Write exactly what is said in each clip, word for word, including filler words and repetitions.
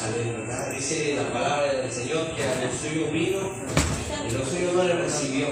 Jerusalén, ¿verdad? Dice la palabra del Señor que a lo suyo vino y lo suyo no le recibió.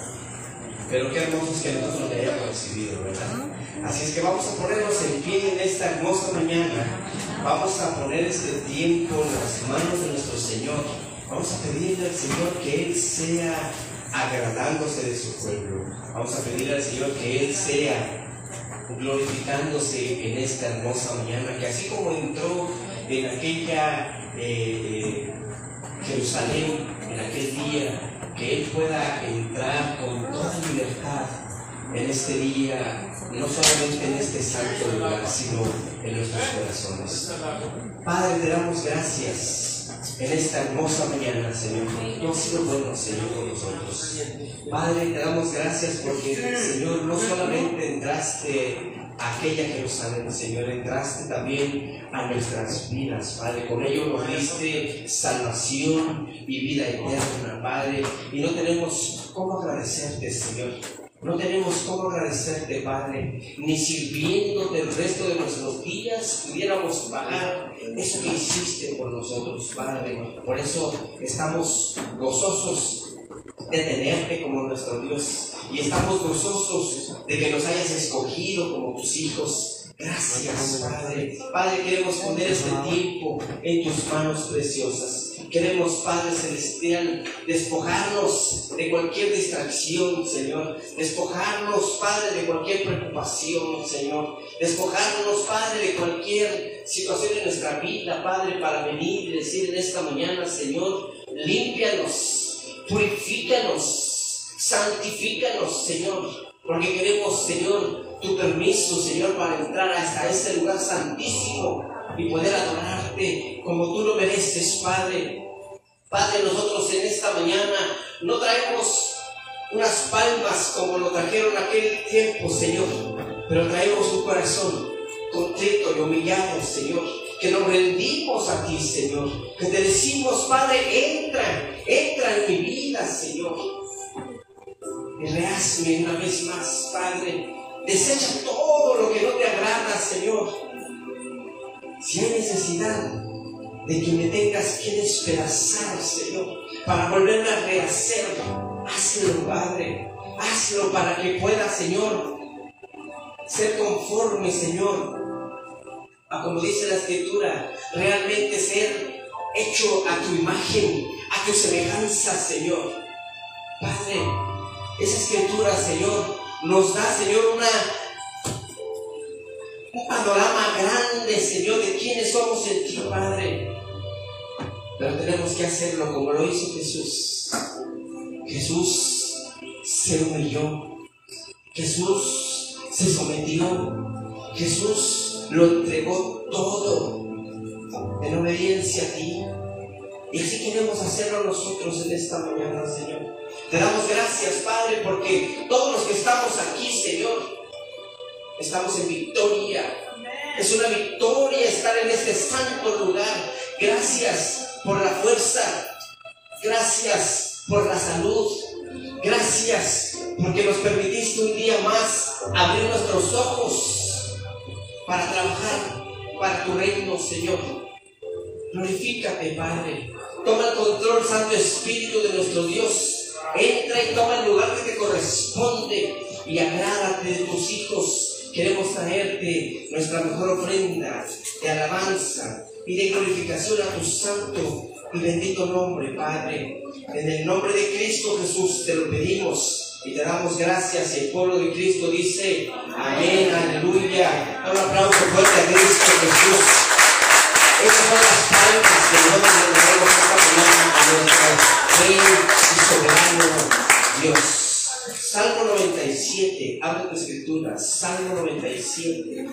Pero qué hermoso es que nosotros le hayamos recibido, ¿verdad? Así es que vamos a ponernos en pie en esta hermosa mañana. Vamos a poner este tiempo en las manos de nuestro Señor. Vamos a pedirle al Señor que Él sea agradándose de su pueblo. Vamos a pedirle al Señor que Él sea glorificándose en esta hermosa mañana, que así como entró en aquella eh, eh, Jerusalén, en aquel día, que Él pueda entrar con toda libertad en este día, no solamente en este santo lugar, sino en nuestros corazones. Padre, te damos gracias en esta hermosa mañana, Señor. Tú has sido bueno, Señor, con nosotros. Padre, te damos gracias porque, Señor, no solamente entraste a aquella Jerusalén, Señor, entraste también a nuestras vidas, Padre. Con ello nos diste salvación y vida eterna, Padre. Y no tenemos cómo agradecerte, Señor. No tenemos cómo agradecerte, Padre, ni sirviéndote el resto de nuestros días pudiéramos pagar eso que hiciste por nosotros, Padre. Por eso estamos gozosos de tenerte como nuestro Dios y estamos gozosos de que nos hayas escogido como tus hijos. Gracias, Padre. Padre, queremos poner este tiempo en tus manos preciosas. Queremos, Padre Celestial, despojarnos de cualquier distracción, Señor. Despojarnos, Padre, de cualquier preocupación, Señor. Despojarnos, Padre, de cualquier situación en nuestra vida, Padre, para venir y decir en esta mañana, Señor, límpianos, purifícanos, santifícanos, Señor. Porque queremos, Señor, tu permiso, Señor, para entrar hasta ese lugar santísimo y poder adorarte como tú lo mereces, Padre. Padre, nosotros en esta mañana no traemos unas palmas como lo trajeron aquel tiempo, Señor, pero traemos un corazón contrito y humillado, Señor, que nos rendimos a ti, Señor, que te decimos, Padre, entra, entra en mi vida, Señor, y rehazme una vez más, Padre. Desecha todo lo que no te agrada, Señor. Si hay necesidad de que me tengas que despedazar, Señor, para volverme a rehacer, hazlo, Padre. Hazlo para que pueda, Señor, ser conforme, Señor, a como dice la Escritura, realmente ser hecho a tu imagen, a tu semejanza, Señor. Padre, esa Escritura, Señor, nos da, Señor, una un panorama grande, Señor, de quiénes somos en ti, Padre. Pero tenemos que hacerlo como lo hizo Jesús. Jesús se humilló. Jesús se sometió. Jesús lo entregó todo en obediencia a ti. Y así queremos hacerlo nosotros en esta mañana, Señor. Te damos gracias, Padre, porque todos los que estamos aquí, Señor, estamos en victoria. Es una victoria estar en este santo lugar. Gracias por la fuerza. Gracias por la salud. Gracias porque nos permitiste un día más abrir nuestros ojos para trabajar para tu reino, Señor. Glorifícate, Padre. Toma el control, Santo Espíritu de nuestro Dios. Entra y toma el lugar que te corresponde y agrádate de tus hijos. Queremos traerte nuestra mejor ofrenda de alabanza y de glorificación a tu santo y bendito nombre, Padre. En el nombre de Cristo Jesús te lo pedimos y te damos gracias. Y el pueblo de Cristo dice amén, aleluya. Un aplauso fuerte a Cristo Jesús. Esas son las palmas que nosotros le damos esta mañana a nuestro Rey y soberano Dios. Salmo noventa y siete, abre tu escritura. Salmo noventa y siete.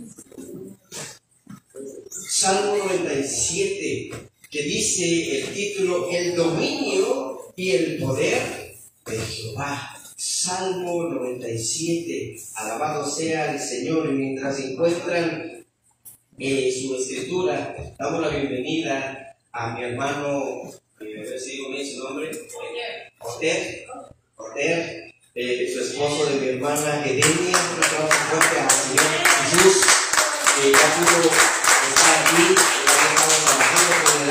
Salmo noventa y siete, que dice el título: el dominio y el poder de Jehová. Salmo noventa y siete, alabado sea el Señor. Y mientras encuentran eh, su escritura, damos la bienvenida a mi hermano, eh, a ver si digo bien su nombre, Oter, Oter, eh, su esposo de mi hermana Edenia. Un aplauso fuerte al Señor Jesús, que ya pudo estar aquí, ya estamos trabajando con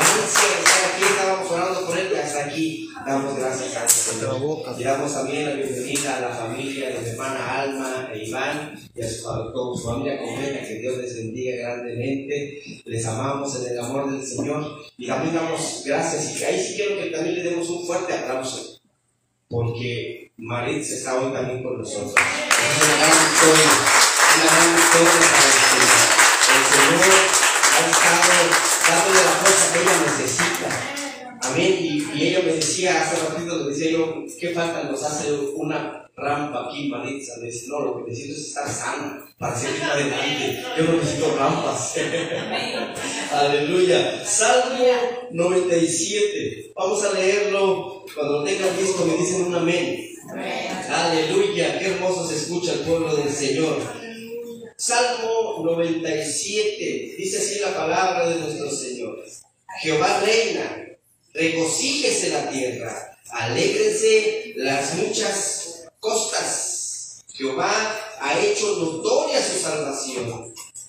Y damos también la bienvenida a la familia de mi hermana Alma e Iván y a su, su familia completa, que Dios les bendiga grandemente. Les amamos en el amor del Señor y también damos gracias. Y ahí sí quiero que también le demos un fuerte aplauso, porque Maritza está hoy también con nosotros. Es una gran victoria, una gran victoria para el Señor. El Señor ha estado dándole la fuerza que ella necesita. Amén. Y, y ella me decía hace ratito, le decía yo, ¿qué falta nos hace una rampa aquí, Maritza? Me dice, no, lo que necesito es estar sana para seguir adelante. Yo no necesito rampas. Aleluya. Salmo noventa y siete. Vamos a leerlo. Cuando lo tengan listo me dicen un amén. Aleluya. Qué hermoso se escucha el pueblo del Señor. Salmo noventa y siete. Dice así la palabra de nuestro Señor. Jehová reina. Regocíjese la tierra, alégrense las muchas costas. Jehová ha hecho notoria su salvación.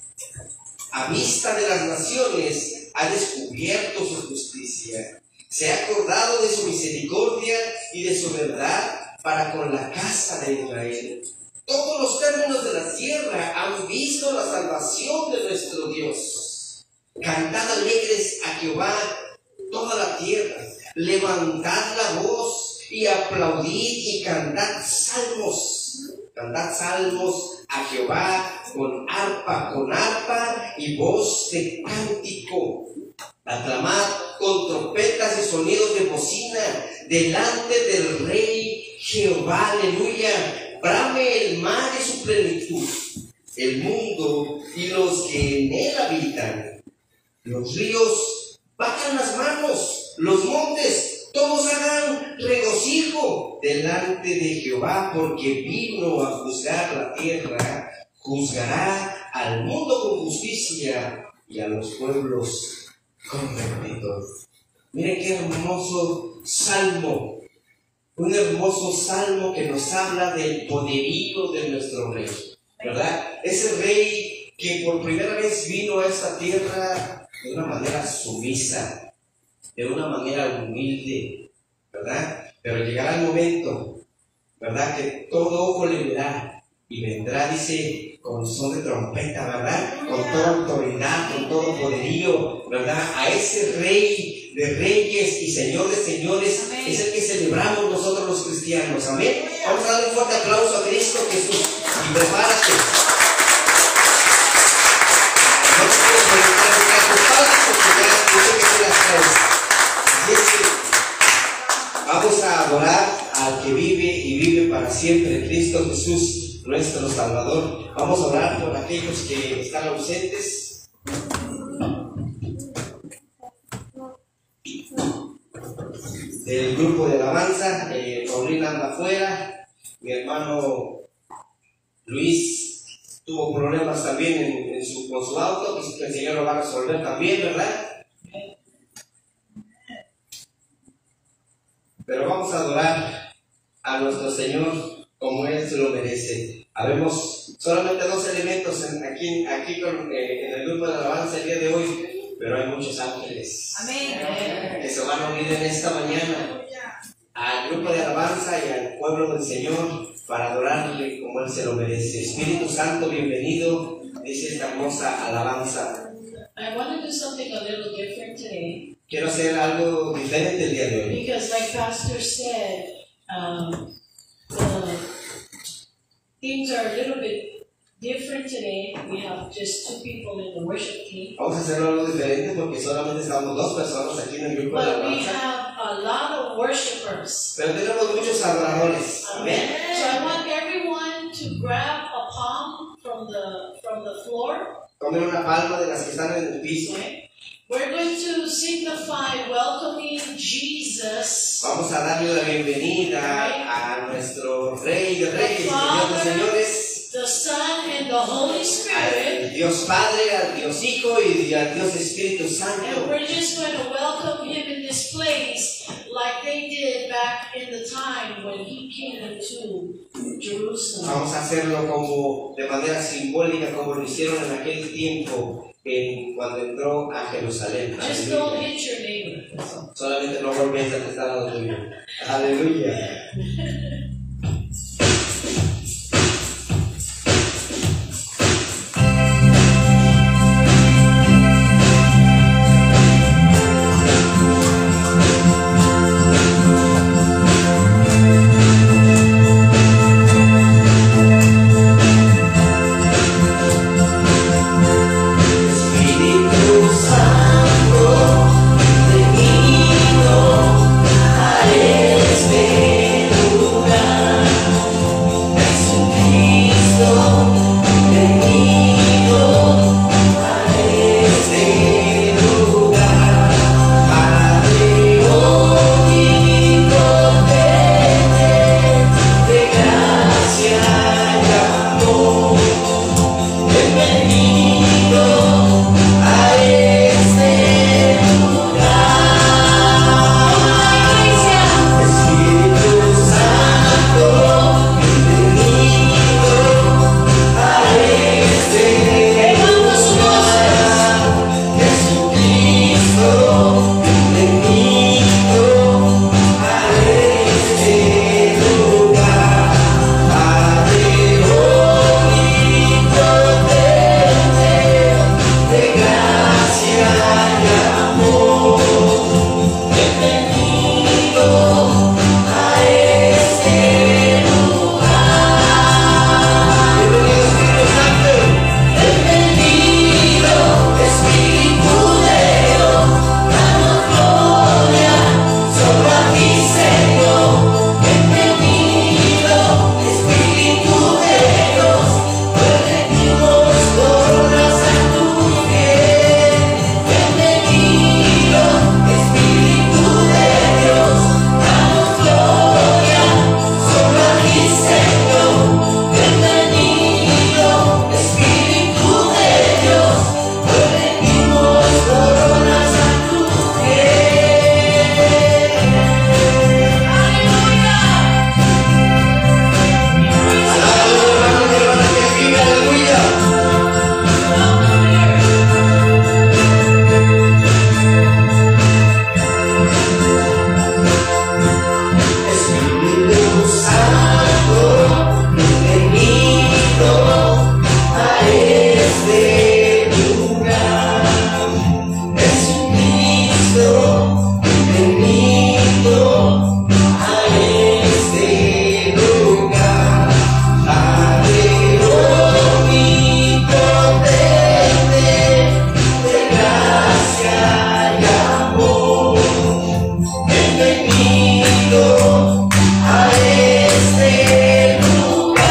A vista de las naciones ha descubierto su justicia. Se ha acordado de su misericordia y de su verdad para con la casa de Israel. Todos los términos de la tierra han visto la salvación de nuestro Dios. Cantad alegres a Jehová toda la tierra, levantad la voz y aplaudid y cantad salmos, cantad salmos a Jehová con arpa, con arpa y voz de cántico, aclamad con trompetas y sonidos de bocina delante del Rey Jehová, aleluya. Brame el mar y su plenitud, el mundo y los que en él habitan, los ríos bajan las manos, los montes, todos hagan regocijo delante de Jehová, porque vino a juzgar la tierra, juzgará al mundo con justicia y a los pueblos con rectitud. Miren qué hermoso salmo, un hermoso salmo que nos habla del poderío de nuestro rey, ¿verdad? Ese rey que por primera vez vino a esta tierra de una manera sumisa, de una manera humilde, ¿verdad? Pero llegará el momento, ¿verdad? Que todo ojo le verá y vendrá, dice, con son de trompeta, ¿verdad? Con toda autoridad, con todo poderío, ¿verdad? A ese Rey de reyes y Señor de señores. Amén. Es el que celebramos nosotros los cristianos. Amén. Vamos a darle un fuerte aplauso a Cristo Jesús y prepárate. Vamos a adorar al que vive y vive para siempre, Cristo Jesús, nuestro Salvador. Vamos a orar por aquellos que están ausentes. Del grupo de alabanza, eh, Paulina anda afuera, mi hermano Luis tuvo problemas también en, en su, con su auto, pues el Señor lo va a resolver también, ¿verdad? Pero vamos a adorar a nuestro Señor como Él se lo merece. Habemos solamente dos elementos en, aquí, aquí con, eh, en el grupo de alabanza el día de hoy, pero hay muchos ángeles. Amén. Que se van a unir en esta mañana al grupo de alabanza y al pueblo del Señor para adorarle como Él se lo merece. Espíritu Santo, bienvenido, dice esta hermosa alabanza. I want to do something a little different today. Quiero hacer algo diferente el día de hoy. Because like Pastor said, um, the things are a little bit different today. We have just two people in the worship team. Vamos a hacerlo algo diferente porque solamente estamos dos personas aquí en el grupo de But we alabanza. have a lot of worshipers. Pero tenemos muchos adoradores. Amen. So I want everyone to grab a palm from the from the floor. Tomen una palma de las que están en el piso. Okay. We're going to signify welcoming Jesus. Vamos a darle la bienvenida a nuestro Rey de Reyes y Señor de Señores, the Son, and the Holy Spirit. al Dios Padre, al Dios Hijo y al Dios Espíritu Santo. And we're just going to welcome Him in this place like they did back in the time when He came into Jerusalem. Jerusalem. Vamos a hacerlo como de manera simbólica, como lo hicieron en aquel tiempo en, cuando entró a Jerusalén. Just Aleluya. don't hit your neighbor. That's all. Solamente no golpees al que está al lado tuyo. Aleluya. Espíritu Santo, venido a este lugar. Jesucristo, venido a este lugar. Padre omnipotente, de gracia y amor. Bienvenido a este lugar. Espíritu Santo, bienvenido a este lugar. Jesucristo, bienvenido a este lugar. Padre omnipotente, de gracia y amor. Bienvenido a este lugar. Bienvenido Espíritu Santo. Bienvenido Espíritu de Dios. Danos gloria solo a ti, Señor. Bienvenido Espíritu de Dios. Venimos coronas a tu pies. Bienvenido Espíritu de Dios. Danos gloria solo a ti, Señor. Bienvenido Espíritu de Dios. Venimos coronas a tu pies. ¡Aleluya! Alabado, hermanos y hermanas que vive, aleluya. Espíritu Santo, bienvenido a este lugar. Jesucristo, bienvenido a este lugar. Padre omnipotente, de gracia y amor. Bienvenido a este lugar.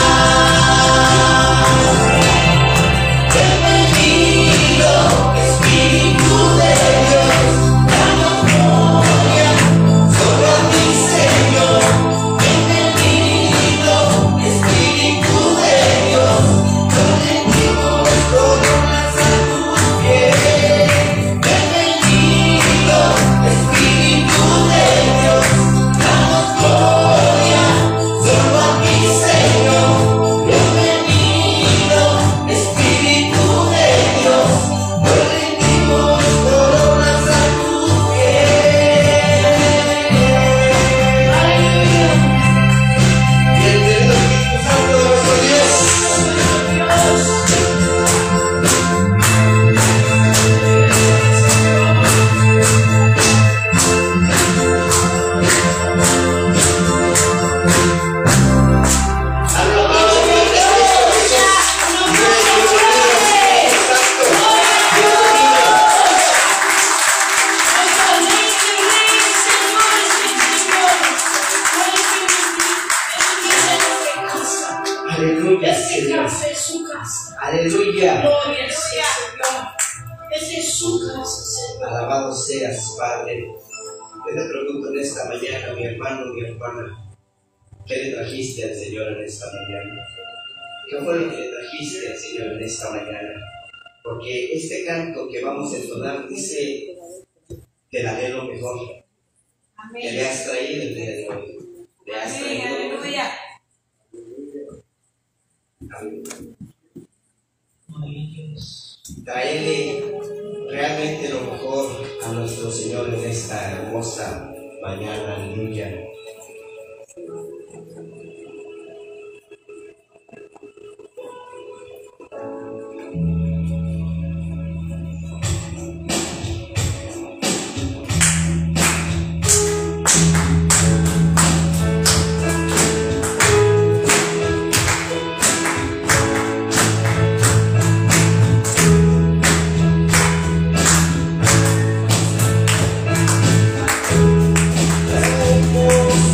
Bienvenido Espíritu de Dios. Danos gloria solo a ti, Señor. Bienvenido Espíritu de Dios. Venimos coronas a tu pies. Bienvenido Espíritu de Dios. Danos gloria solo a ti, Señor. Bienvenido Espíritu de Dios. Venimos coronas a tu pies. Aleluya. Bienvenido Espíritu Santo de nuestro Dios. Alabado sea Cristo Jesús. Bienvenido Espíritu Santo. Aleluya, Este Señor. casa es su casa. Aleluya. Gloria sea, Señor. Esta es su casa, Señor. Alabado seas, Padre. Yo te pregunto en esta mañana, mi hermano, mi hermana, ¿qué le trajiste al Señor en esta mañana? ¿Qué fue lo que le trajiste al Señor en esta mañana? Porque este canto que vamos a entonar dice, te daré lo mejor. Que le has traído el día de hoy. Le has traído. Traerle realmente lo mejor a nuestro Señor en esta hermosa mañana. Aleluya. Hermoso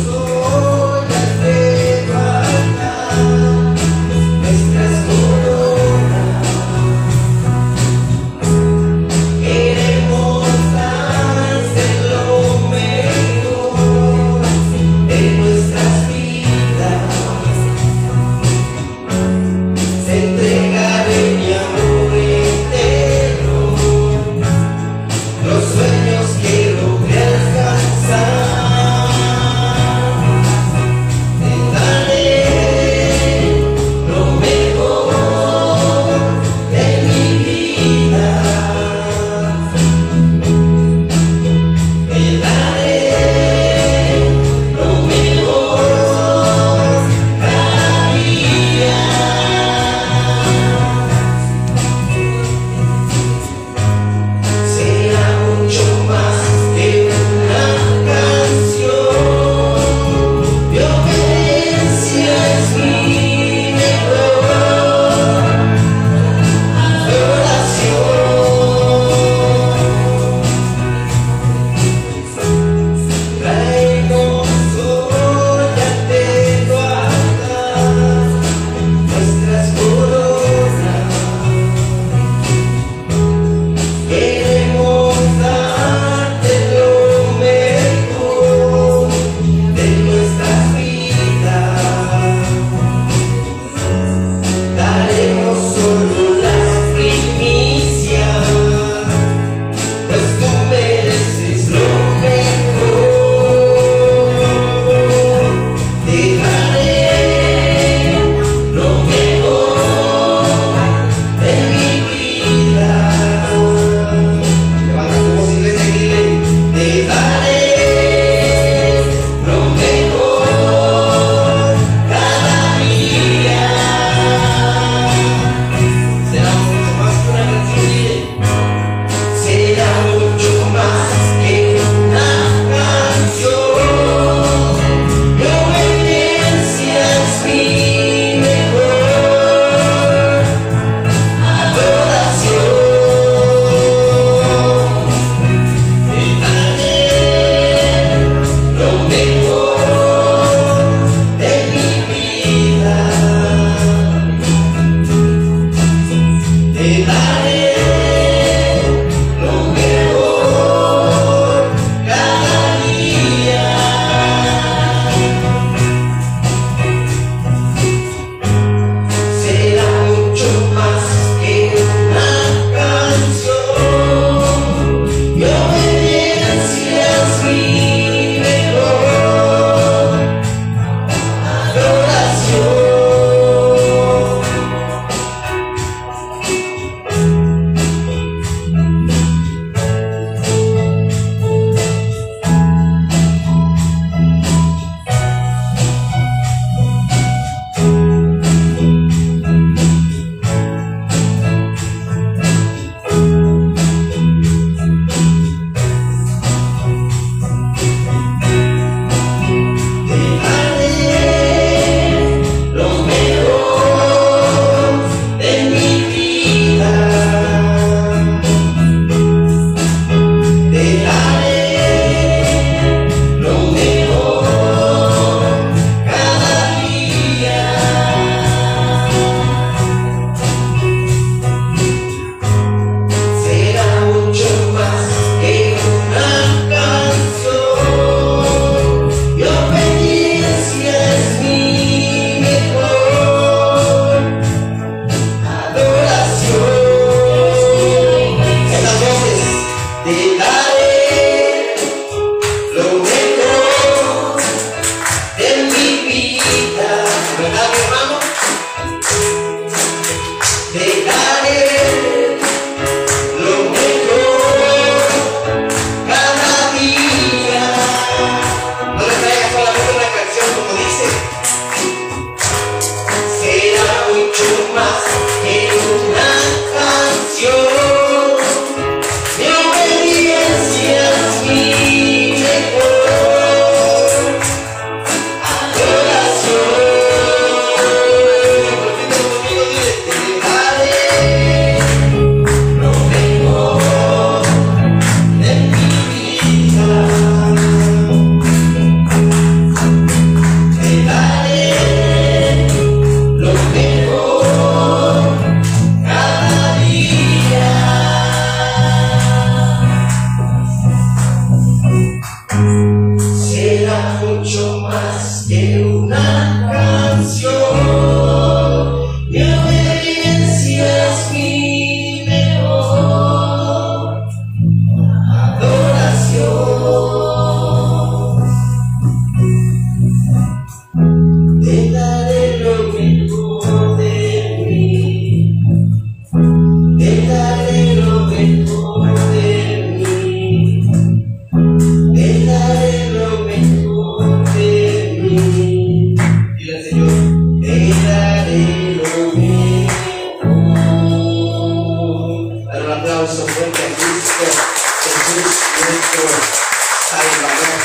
Salvador.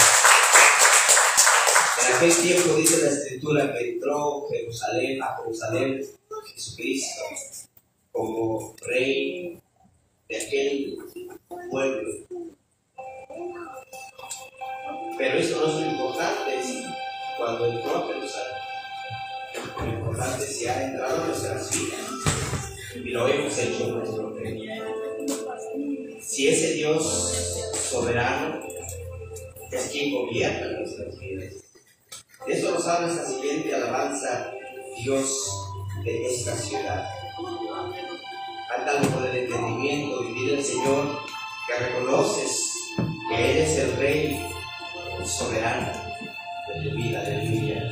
En aquel tiempo dice la Escritura que entró Jerusalén, a Jerusalén Jesucristo como rey de aquel pueblo. Pero eso no es lo importante, ¿sí? Cuando entró a Jerusalén. Lo importante es si ha entrado en nuestras vidas y lo hemos hecho nuestro rey. Si ese Dios soberano es quien gobierna nuestras vidas. De eso nos habla esta siguiente alabanza: Dios de esta ciudad. Cántalo con el entendimiento y dile al Señor que reconoces que eres el Rey soberano de tu vida. Aleluya.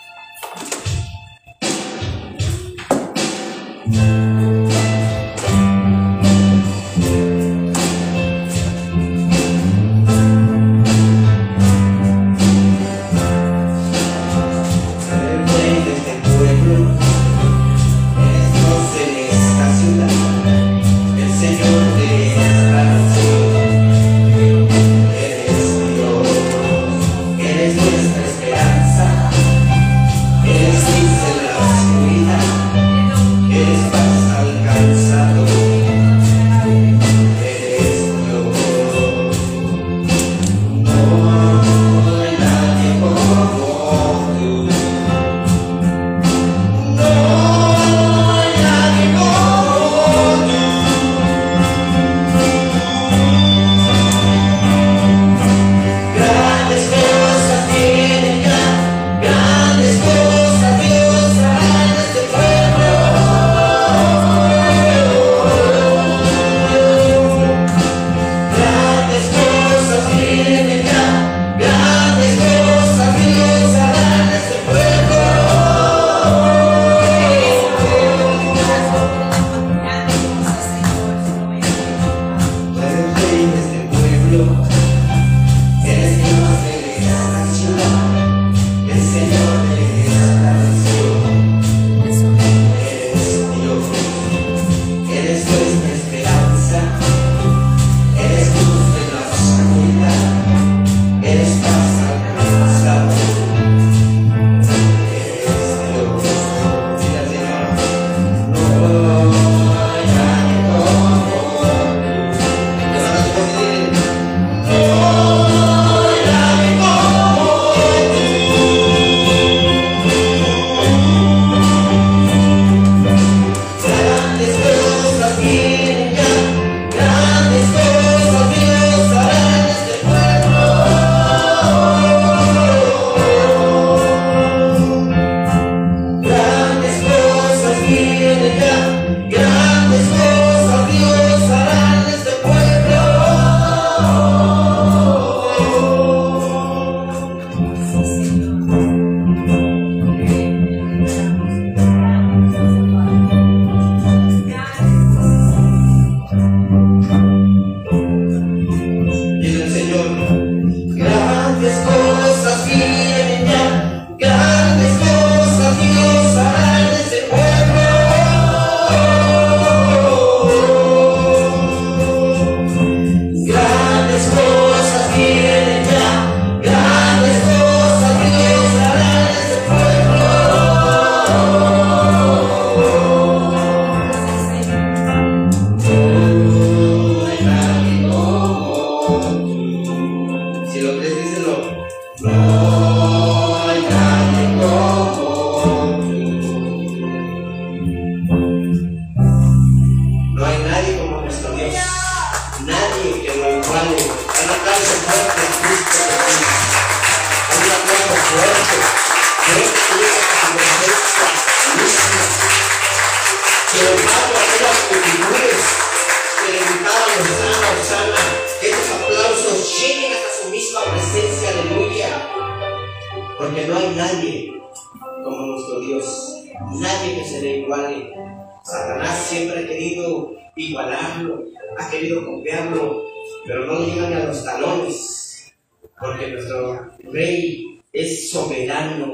Porque no hay nadie como nuestro Dios, nadie que se le iguale. Satanás siempre ha querido igualarlo, ha querido copiarlo, pero no llegan a los talones, porque nuestro Rey es soberano,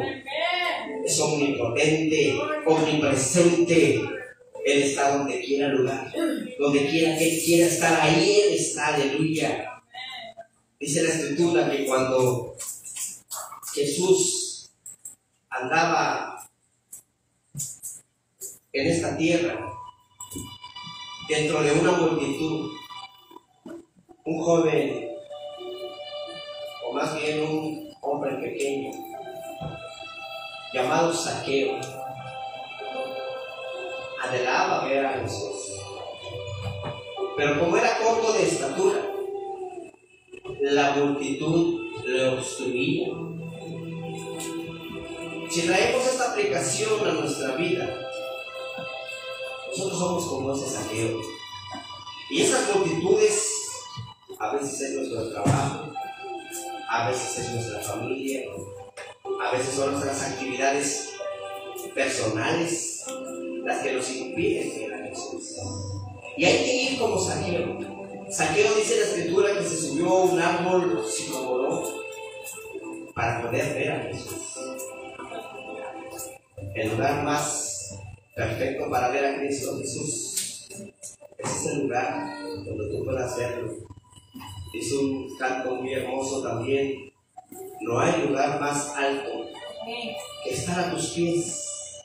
es omnipotente, omnipresente. Él está donde quiera lugar, donde quiera que Él quiera estar, ahí Él está, aleluya. Dice la Escritura que cuando Jesús andaba en esta tierra, dentro de una multitud, un joven, o más bien un hombre pequeño, llamado Zaqueo, anhelaba ver a Jesús. Pero como era corto de estatura, la multitud le obstruía. Si traemos esta aplicación a nuestra vida, nosotros somos como ese Zaqueo. Y esas multitudes, a veces es nuestro trabajo, a veces es nuestra familia, a veces son nuestras actividades personales las que nos impiden ver a Jesús. Y hay que ir como Zaqueo. Zaqueo, dice la Escritura, que se subió a un árbol sicómoro para poder ver a Jesús. El lugar más perfecto para ver a Cristo Jesús, ese es el lugar donde tú puedas verlo. Dice un canto muy hermoso también: no hay lugar más alto que estar a tus pies.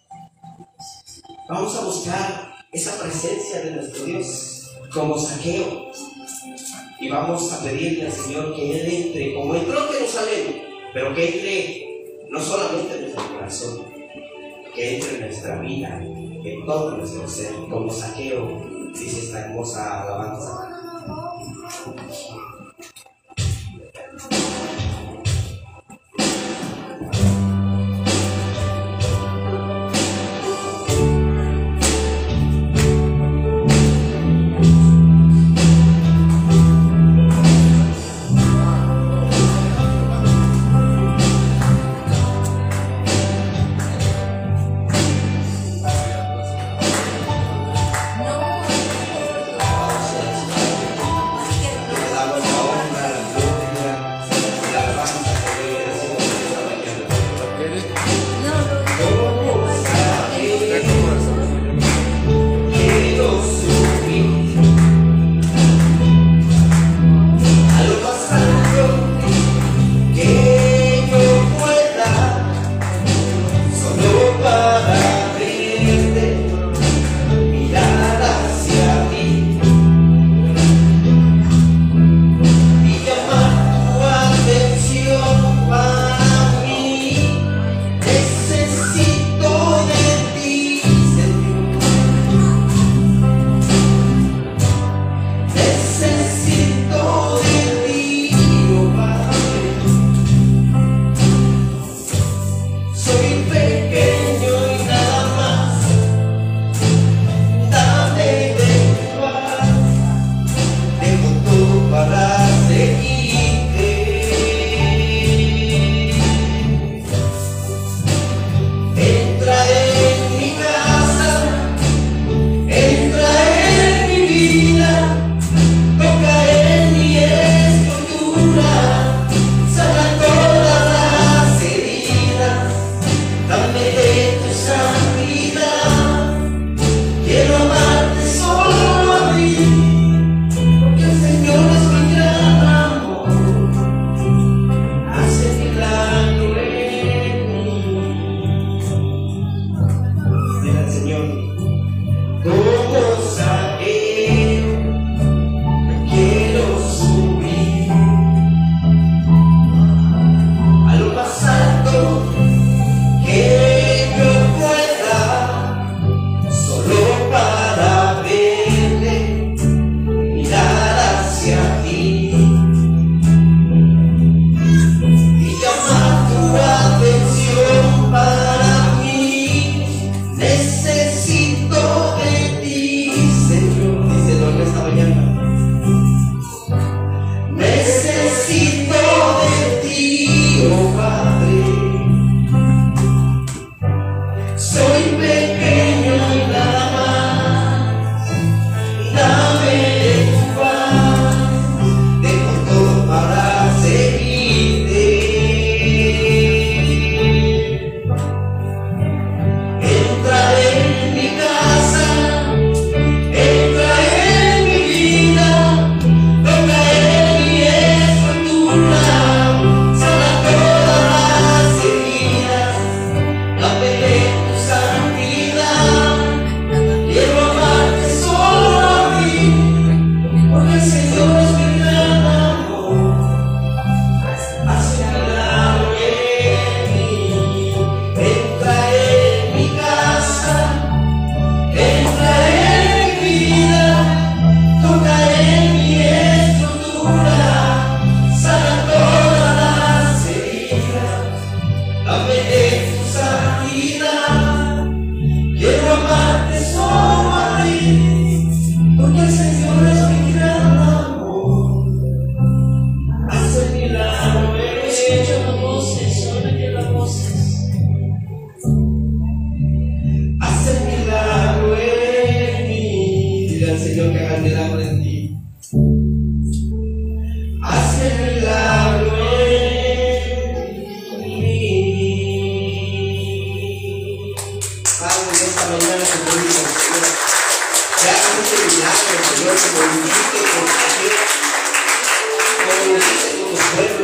Vamos a buscar esa presencia de nuestro Dios como Zaqueo, y vamos a pedirle al Señor que Él entre, como entró en Jerusalén, pero que entre no solamente en nuestro corazón, que entre en nuestra vida, en todo nuestro ser, como Zaqueo, dice esta hermosa alabanza. Le damos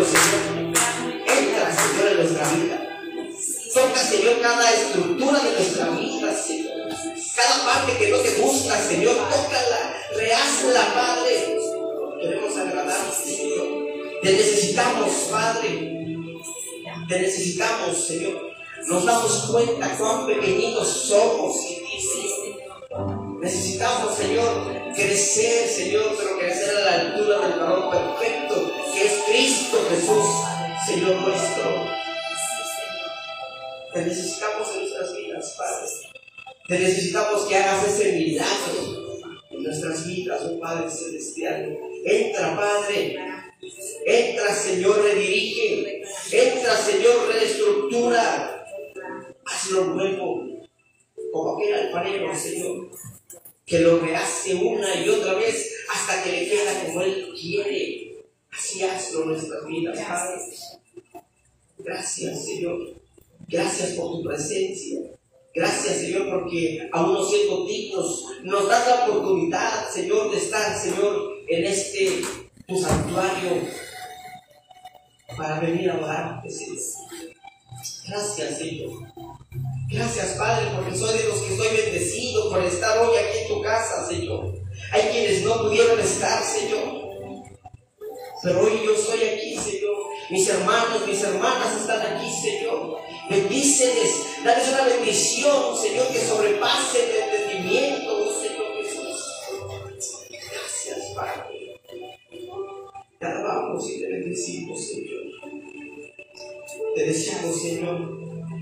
Señor. Entra, Señor, en nuestra vida. Toca, Señor, cada estructura de nuestra vida, Señor. Cada parte que no te gusta, Señor, tócala, rehazla, Padre. Queremos agradarte, Señor. Te necesitamos, Padre. Te necesitamos, Señor. Nos damos cuenta cuán pequeñitos somos. Necesitamos, Señor, crecer, Señor, pero crecer a la altura del varón perfecto, que es Cristo Jesús, Señor nuestro. Te necesitamos en nuestras vidas, Padre. Te necesitamos que hagas ese milagro en nuestras vidas, oh Padre Celestial. Entra, Padre. Entra, Señor, redirige. Entra, Señor, reestructura. Hazlo nuevo, como aquel alfarero, Señor, que lo rehace una y otra vez hasta que le queda como Él quiere. Así hazlo en nuestras vidas, Padre. Gracias, Señor. Gracias por tu presencia. Gracias, Señor, porque aún no siendo dignos, nos das la oportunidad, Señor, de estar, Señor, en este tu santuario para venir a adorarte, Señor. Gracias, Señor. Gracias, Padre, porque soy de los que estoy bendecido por estar hoy aquí en tu casa, Señor. Hay quienes no pudieron estar, Señor, pero hoy yo estoy aquí, Señor. Mis hermanos, mis hermanas están aquí, Señor. Bendíceles, dales una bendición, Señor, que sobrepase el entendimiento, Señor Jesús. Gracias, Padre. Te alabamos y te bendecimos, Señor. Te decimos, Señor,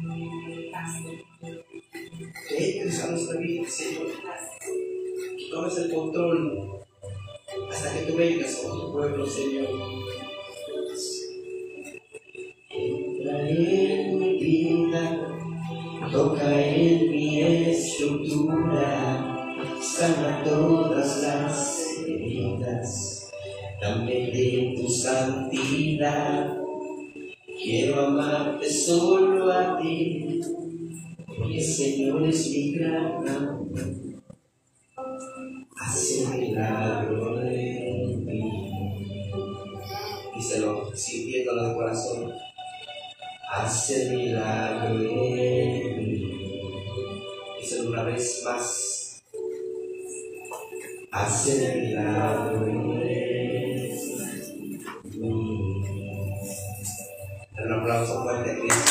que entres a nuestra vida, Señor. Que tomes el control hasta que tú vengas con tu pueblo, Señor. Entra en mi vida, toca en mi estructura, sana todas las heridas, dame de tu santidad. Quiero amarte solo a ti, porque el Señor es mi gran amor. Hace milagro en mí. Díselo, sintiéndolo de corazón. Hace milagro en mí. Díselo una vez más. Hace milagro en mí. Un aplauso fuerte a Cristo.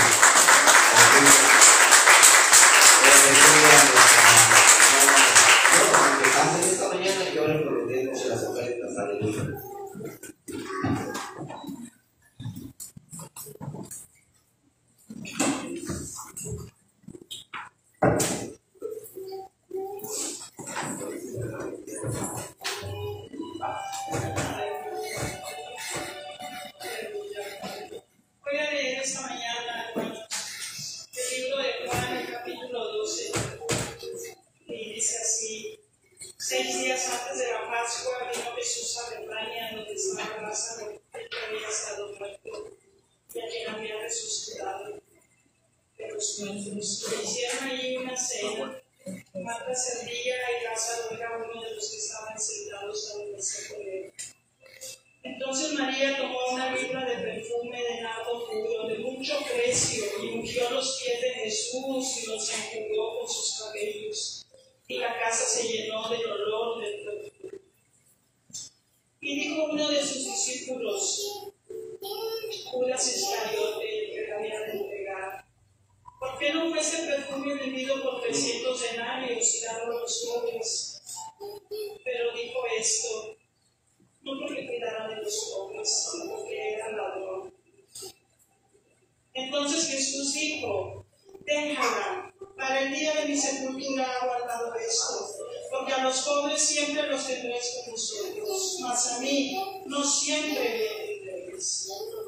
Bueno, que pasen esta mañana y oren por los dedos de las ofertas. Aleluya. Voy a leer esta mañana, hermanos, el libro de Juan, el capítulo doce, y dice así: seis días antes de la Pascua vino Jesús a Betania, donde estaba Lázaro, el que había estado muerto, y a quien había resucitado de los muertos. Le hicieron allí una cena. Marta servía y Lázaro era uno de los que estaban sentados a la mesa con él. Entonces María tomó una libra de perfume de nardo puro, de mucho precio, y ungió los pies de Jesús y los enjugó con sus cabellos. Y la casa se llenó del olor del perfume. Y dijo uno de sus discípulos, Judas Iscariote, el que la había de entregar: ¿por qué no fue ese perfume vendido por trescientos denarios y dado a los pobres? Pero dijo esto no porque cuidara de los pobres, sino porque era ladrón. Entonces Jesús dijo: déjala, para el día de mi sepultura ha guardado esto, porque a los pobres siempre los tendréis con vosotros, mas a mí no siempre me tendréis.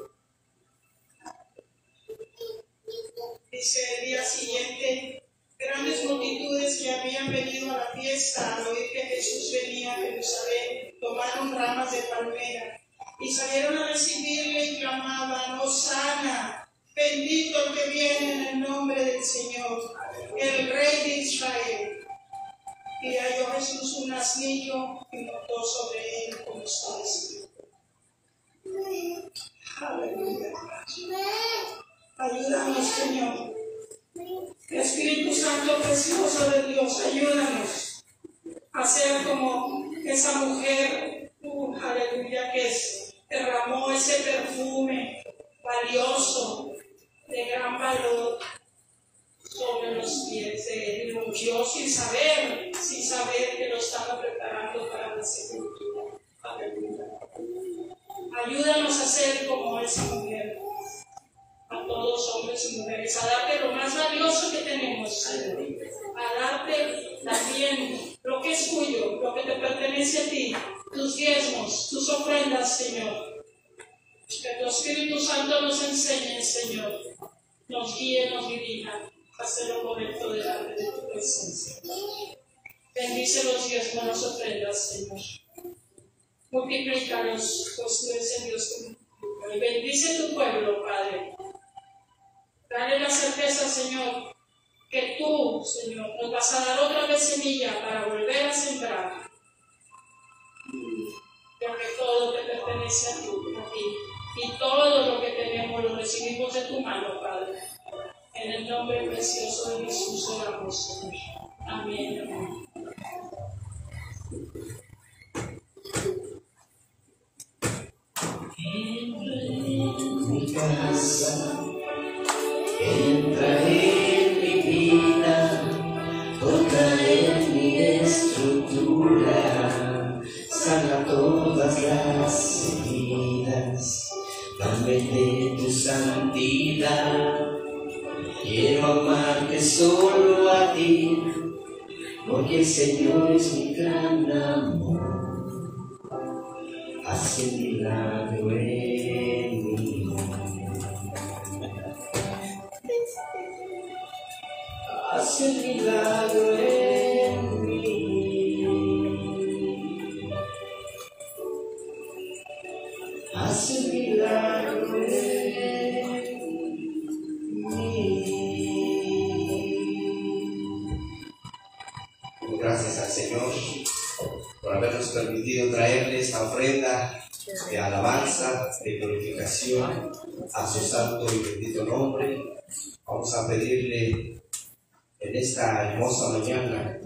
Dice: el día siguiente, grandes multitudes que habían venido a la fiesta al oír que Jesús venía a Jerusalén, tomaron ramas de palmera y salieron a recibirle y clamaban: Hosana, bendito el que viene en el nombre del Señor, el Rey de Israel. Y halló Jesús un asnillo y montó sobre él, como está escrito. Dios, ayúdanos a ser como esa mujer, uh, aleluya, que es, derramó ese perfume valioso, de gran valor, sobre los pies de él. Lo ungió sin saber, sin saber que lo estaba preparando para la sepultura. Aleluya. Ayúdanos a ser como esa mujer, a todos hombres y mujeres, a darte lo más valioso que tenemos, Señor, a darte también lo que es tuyo, lo que te pertenece a ti, tus diezmos, tus ofrendas, Señor. Que tu Espíritu Santo nos enseñe, Señor, nos guíe, nos dirija a hacer lo correcto delante de tu presencia. Bendice los diezmos, las ofrendas, Señor. Multiplícalos, pues tú eres el Dios que multiplica. Y bendice tu pueblo, Padre. Dale la certeza, Señor, que tú, Señor, nos vas a dar otra vez semilla para volver a sembrar. Porque todo te pertenece a ti, a ti. Y todo lo que tenemos lo recibimos de tu mano, Padre. En el nombre precioso de Jesús oramos, Señor. Amén. Amén. En mi casa, entra en mi vida, toca en mi estructura, sana todas las heridas, dame de tu santidad. Quiero amarte solo a ti, porque el Señor es mi gran amor. Haz un milagro en mí. Haz un milagro en mí. Haz un milagro en mí. Gracias al Señor por habernos permitido traerle esta ofrenda de alabanza, de glorificación a su santo y bendito nombre. Vamos a pedirle en esta hermosa mañana,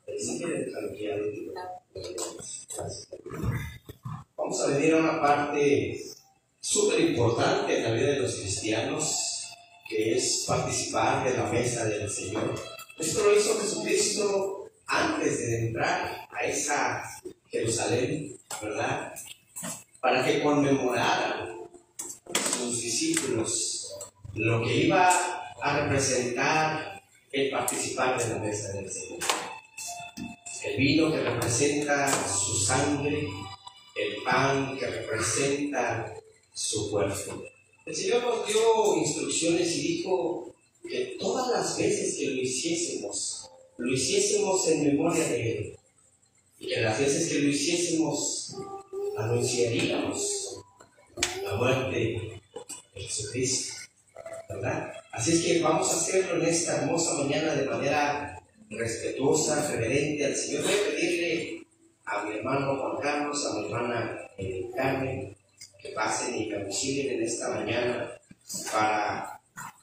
vamos a venir a una parte súper importante en la vida de los cristianos, que es participar de la mesa del Señor. Esto lo hizo Jesucristo antes de entrar a esa Jerusalén, ¿verdad? Para que conmemoraran sus discípulos lo que iba a representar el participar de la mesa del Señor. El vino que representa su sangre, el pan que representa su cuerpo. El Señor nos dio instrucciones y dijo que todas las veces que lo hiciésemos, lo hiciésemos en memoria de Él, y que las veces que lo hiciésemos anunciaríamos la muerte de Jesucristo, ¿verdad? Así es que vamos a hacerlo en esta hermosa mañana de manera respetuosa, reverente al Señor. Voy a pedirle a mi hermano Juan Carlos, a mi hermana eh, Carmen, que pasen y me auxilien en esta mañana para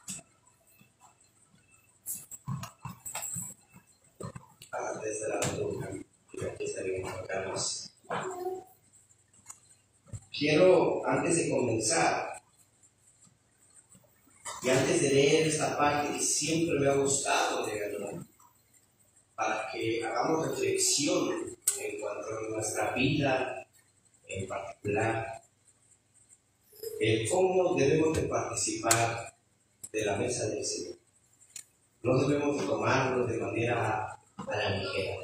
desde la altura. Aquí está bien, Juan Carlos. Quiero, antes de comenzar, y antes de leer esta parte que siempre me ha gustado leerla, para que hagamos reflexión en cuanto a nuestra vida en particular, el cómo debemos de participar de la mesa del Señor. No debemos de tomarlo de manera a la ligera.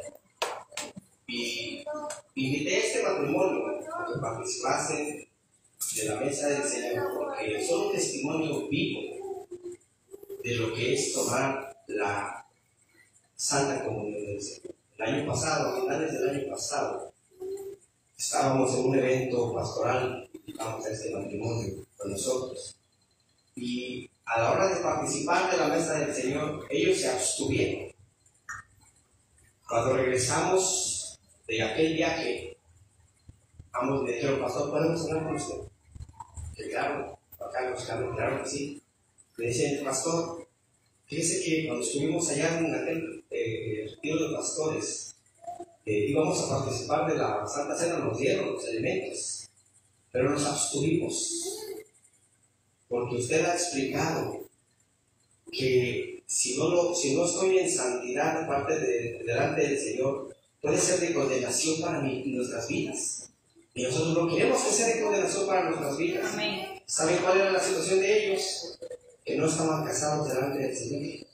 Y invité a este matrimonio a que participasen de la mesa del Señor, porque son un testimonio vivo de lo que es tomar la Santa Comunión del Señor. El año pasado, a finales del año pasado, estábamos en un evento pastoral, invitamos a este matrimonio con nosotros, y a la hora de participar de la mesa del Señor, ellos se abstuvieron. Cuando regresamos de aquel viaje, ambos me dijeron: pastor, ¿podemos hablar con usted? Que claro, acá nos claro, claro que sí. Me dicen: pastor, fíjese que cuando estuvimos allá en aquel eh, tíos de pastores, eh, íbamos a participar de la Santa Cena, nos dieron los alimentos, pero nos abstuvimos, porque usted ha explicado que si no, lo, si no estoy en santidad de parte de, delante del Señor, puede ser de condenación para mí y nuestras vidas. Y nosotros no queremos que sea de condenación para nuestras vidas. Amén. ¿Saben cuál era la situación de ellos? Que no estaban casados delante del Señor.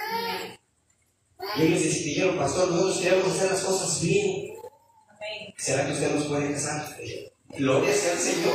Y ellos dijeron, pastor, nosotros queremos hacer las cosas bien. Amén. ¿Será que usted nos puede casar? Gloria sea al Señor.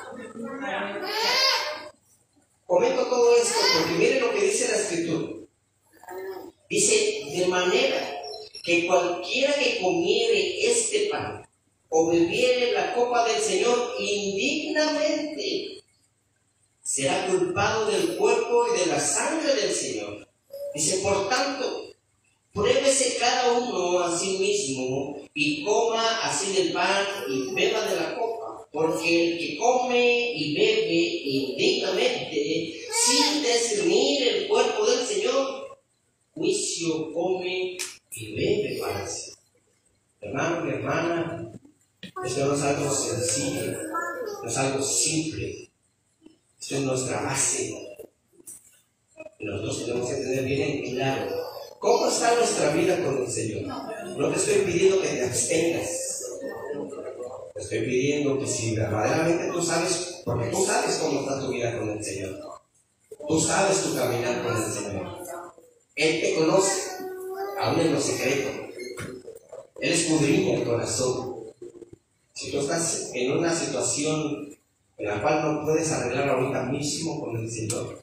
Comento todo esto porque miren lo que dice la Escritura. Dice, de manera que cualquiera que comiere este pan o bebiere la copa del Señor indignamente, será culpado del cuerpo y de la sangre del Señor. Dice, por tanto, pruébese cada uno a sí mismo y coma así del pan y beba de la copa, porque el que come y bebe indignamente, sin discernir el cuerpo del Señor, juicio come y bebe para sí. Hermano, mi hermana, esto no es algo sencillo, no es algo simple. Esto es nuestra base. Y nosotros tenemos que tener bien en claro cómo está nuestra vida con el Señor. No te estoy pidiendo que te abstengas. Te estoy pidiendo que si verdaderamente tú sabes, porque tú sabes cómo está tu vida con el Señor. Tú sabes tu caminar con el Señor. Él te conoce, aún en lo secreto. Él escudriña el corazón. Si tú estás en una situación en la cual no puedes arreglar ahorita mismo con el Señor,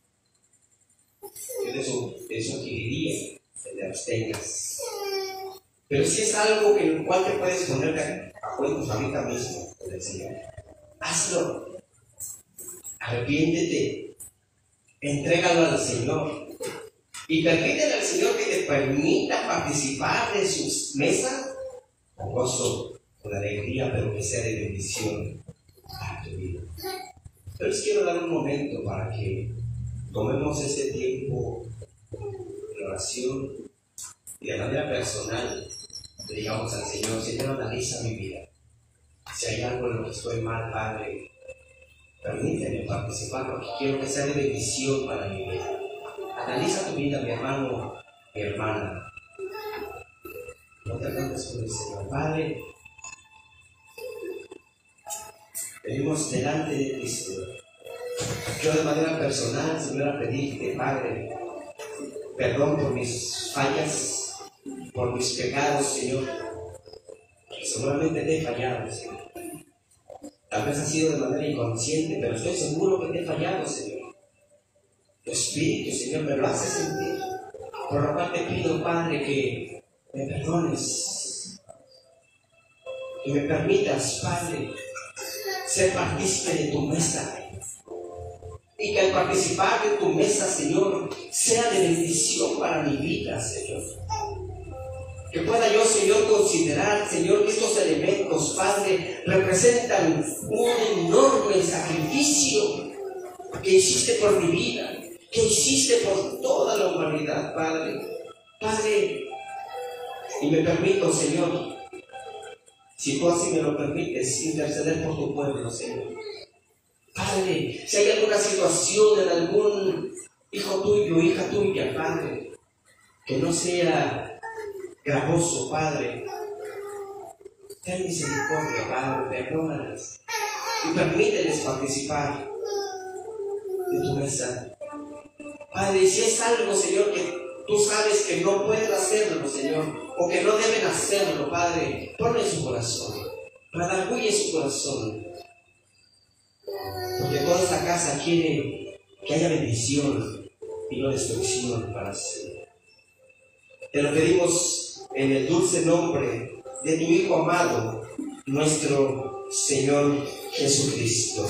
yo te, te sugeriría que te abstengas. Pero si es algo en el cual te puedes poner a cuentas ahorita mismo con el Señor, hazlo. Arrepiéntete, entrégalo al Señor y permítele al Señor que te permita participar de sus mesas con gozo, con alegría, pero que sea de bendición para tu vida. Pero les quiero dar un momento para que tomemos este tiempo de oración y de manera personal le digamos al Señor: Señor, analiza mi vida. Si hay algo en lo que estoy mal, Padre, permíteme participar, porque quiero que sea de bendición para mi vida. Analiza tu vida, mi hermano, mi hermana. No te cantes con el Señor. Padre, venimos delante de Cristo. Yo de manera personal, Señor, a pedirte, Padre, perdón por mis fallas, por mis pecados, Señor. Seguramente te he fallado, Señor. Tal vez ha sido de manera inconsciente, pero estoy seguro que te he fallado, Señor. Tu Espíritu, Señor, me lo hace sentir. Por lo cual te pido, Padre, que me perdones, que me permitas, Padre, ser partícipe de tu mesa, y que al participar de tu mesa, Señor, sea de bendición para mi vida, Señor. Que pueda yo, Señor, considerar, Señor, que estos elementos, Padre, representan un enorme sacrificio que hiciste por mi vida, que hiciste por toda la humanidad, Padre. Padre, y me permito, Señor, si tú así me lo permites, interceder por tu pueblo, Señor. Padre, si hay alguna situación en algún hijo tuyo, hija tuya, Padre, que no sea gravoso, Padre, ten misericordia, Padre, perdónalas y permíteles participar de tu mesa. Padre, si es algo, Señor, que tú sabes que no pueden hacerlo, Señor, o que no deben hacerlo, Padre, ponle en su corazón, redarguye su corazón, porque toda esta casa quiere que haya bendición y no destrucción para sí. Te lo pedimos en el dulce nombre de tu Hijo amado, nuestro Señor Jesucristo.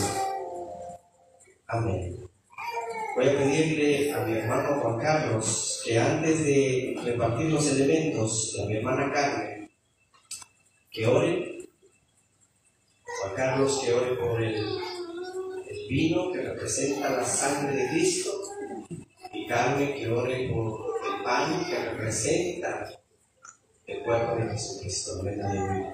Amén. Voy a pedirle a mi hermano Juan Carlos que antes de repartir los elementos a mi hermana Carmen, que ore. Juan Carlos, que ore por el, el vino que representa la sangre de Cristo, y Carmen, que ore por el pan que representa cuerpo de Jesucristo. Ven, aleluya.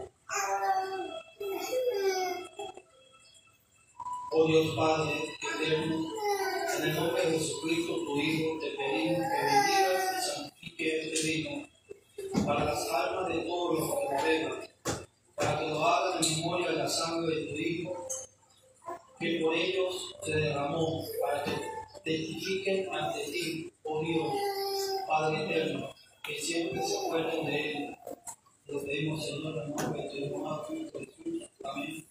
Oh Dios Padre eterno, en el nombre de Jesucristo, tu Hijo, te pedimos que bendigas y santifiques este vino para las almas de todos los que lo beban, para que lo hagan en memoria de la sangre de tu Hijo, que por ellos se derramó, para que testifiquen ante ti, oh Dios, Padre eterno, que siempre se acuerden de él. Lo pedimos, Señor, en el nombre de tu Hijo amado, Jesús. Amén.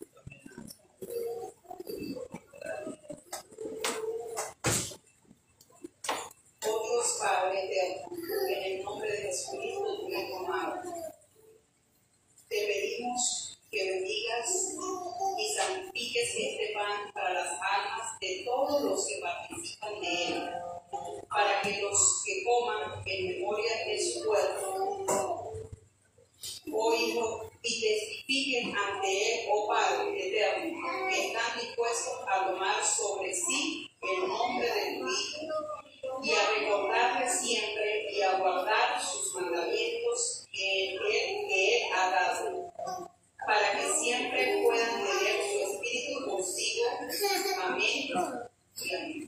Dios Padre eterno, en el nombre de Jesucristo, tu Hijo amado, te pedimos que bendigas y santifiques este pan para las almas de todos los que participan de él, para que los que coman en memoria de su cuerpo, oh Hijo, y testifiquen ante él, oh Padre eterno, que están dispuestos a tomar sobre sí el nombre de tu Hijo, y a recordarle siempre y a guardar sus mandamientos que él, que él ha dado, para que siempre puedan tener su espíritu consigo. Amén y amén.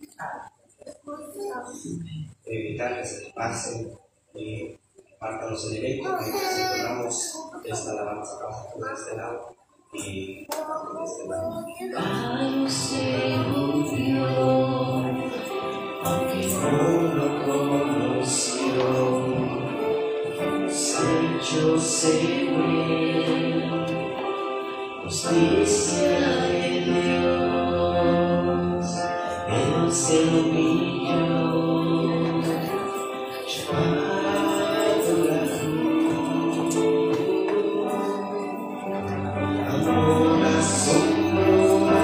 Evitar que se pasen y partan los elementos, mientras entonamos esta alabanza acá por este lado y por este lado. Aunque no lo conoció, los hechos se ven, justicia de Dios, Él se humilló, llevando la cruz, amor asombroso.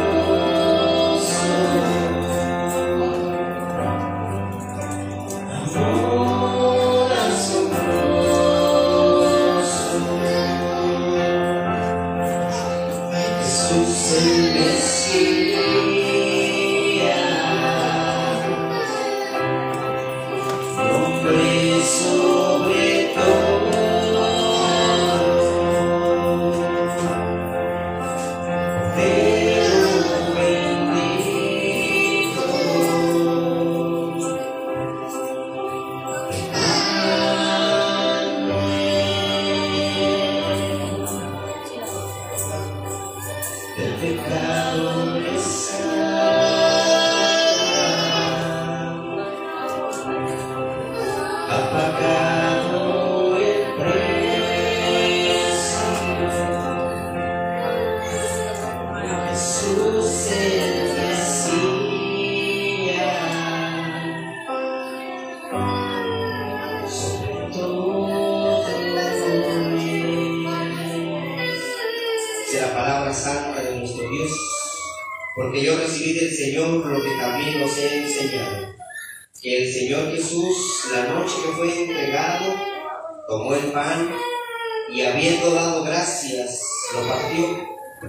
Porque yo recibí del Señor lo que también os he enseñado, que el Señor Jesús, la noche que fue entregado, tomó el pan y habiendo dado gracias, lo partió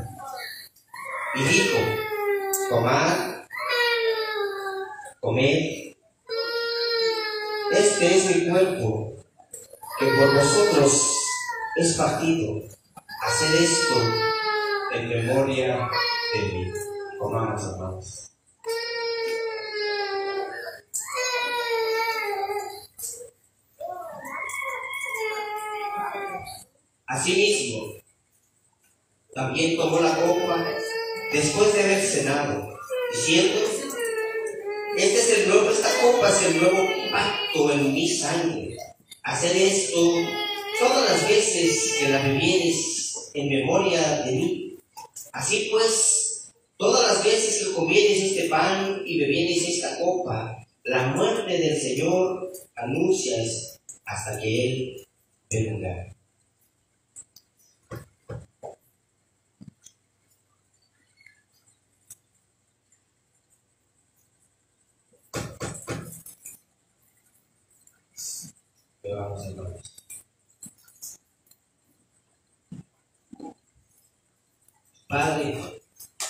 y dijo: tomad, comed, este es mi cuerpo, que por vosotros es partido, haced esto en memoria de mí. Comamos, hermanos. Asimismo, también tomó la copa después de haber cenado, diciendo: este es el nuevo, esta copa es el nuevo pacto en mi sangre. Haced esto todas las veces que la bebiereis en memoria de mí. Así pues, todas las veces que comiereis este pan y bebiereis esta copa, la muerte del Señor anuncias hasta que Él venga. Vamos entonces. Padre,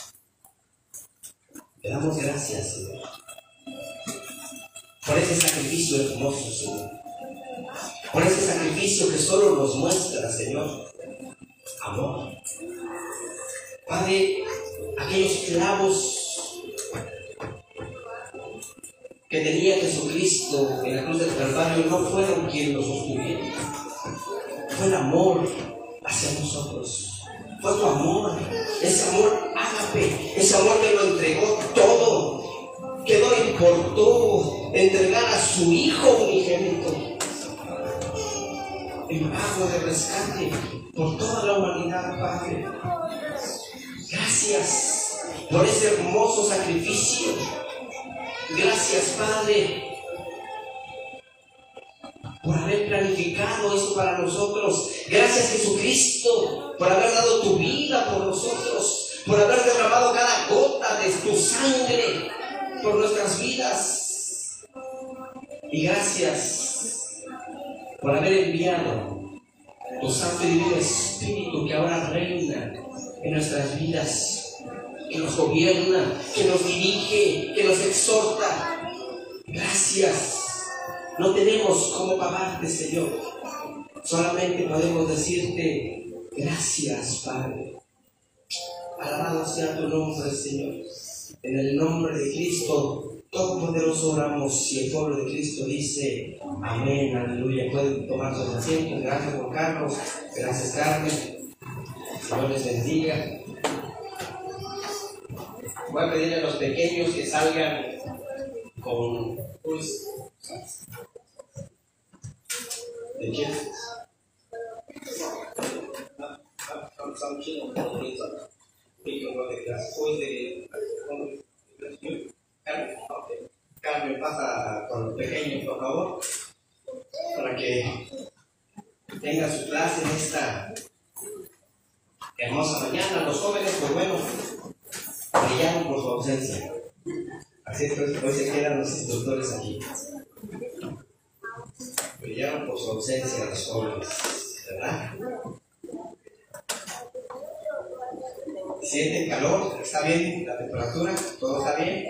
te damos gracias, Señor, por ese sacrificio hermoso, Señor. por ese sacrificio que solo nos muestra, Señor, amor. Padre, aquellos clavos que tenía Jesucristo en la cruz del Calvario no fueron quienes los sostuvieron. Fue el amor hacia nosotros. Fue tu amor, ese amor ágape, ese amor que lo entregó todo, que no le importó entregar a su Hijo unigénito en pago de rescate por toda la humanidad, Padre. Gracias por ese hermoso sacrificio. Gracias, Padre, por haber planificado esto para nosotros. Gracias, Jesucristo, por haber dado tu vida por nosotros, por haber derramado cada gota de tu sangre por nuestras vidas. Y gracias por haber enviado tu Santo y Divino Espíritu que ahora reina en nuestras vidas, que nos gobierna, que nos dirige, que nos exhorta. Gracias. No tenemos cómo pagarte, Señor. Solamente podemos decirte gracias, Padre. Alabado sea tu nombre, Señor. En el nombre de Cristo Todopoderoso oramos, y el pueblo de Cristo dice amén, aleluya. Pueden tomar sus asientos. Gracias, Juan Carlos. Gracias, Carmen. Señor les bendiga. Voy a pedirle a los pequeños que salgan con pues, ¿de quién? Carmen, pasa con los pequeños, por favor, para que tenga su clase en esta hermosa mañana. Los jóvenes, pues bueno, brillaron por su ausencia. Así es que hoy se quedan los instructores aquí. Brillaron por su ausencia los jóvenes, ¿verdad? ¿Sienten calor? ¿Está bien la temperatura? ¿Todo está bien?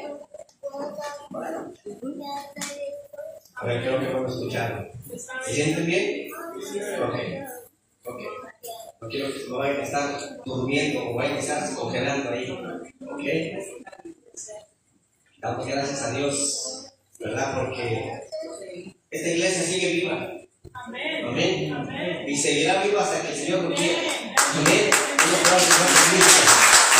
A ver, creo que podemos escuchar. ¿Se sienten bien? Ok. Ok. No quiero que no vayan a estar durmiendo o vayan a estar congelando ahí. Ok. Damos gracias a Dios, ¿verdad? Porque esta iglesia sigue viva. Amén. Amén. Amén. Y seguirá viva hasta que el Señor lo quiera. Amén. Amén. Un aplauso para Cristo.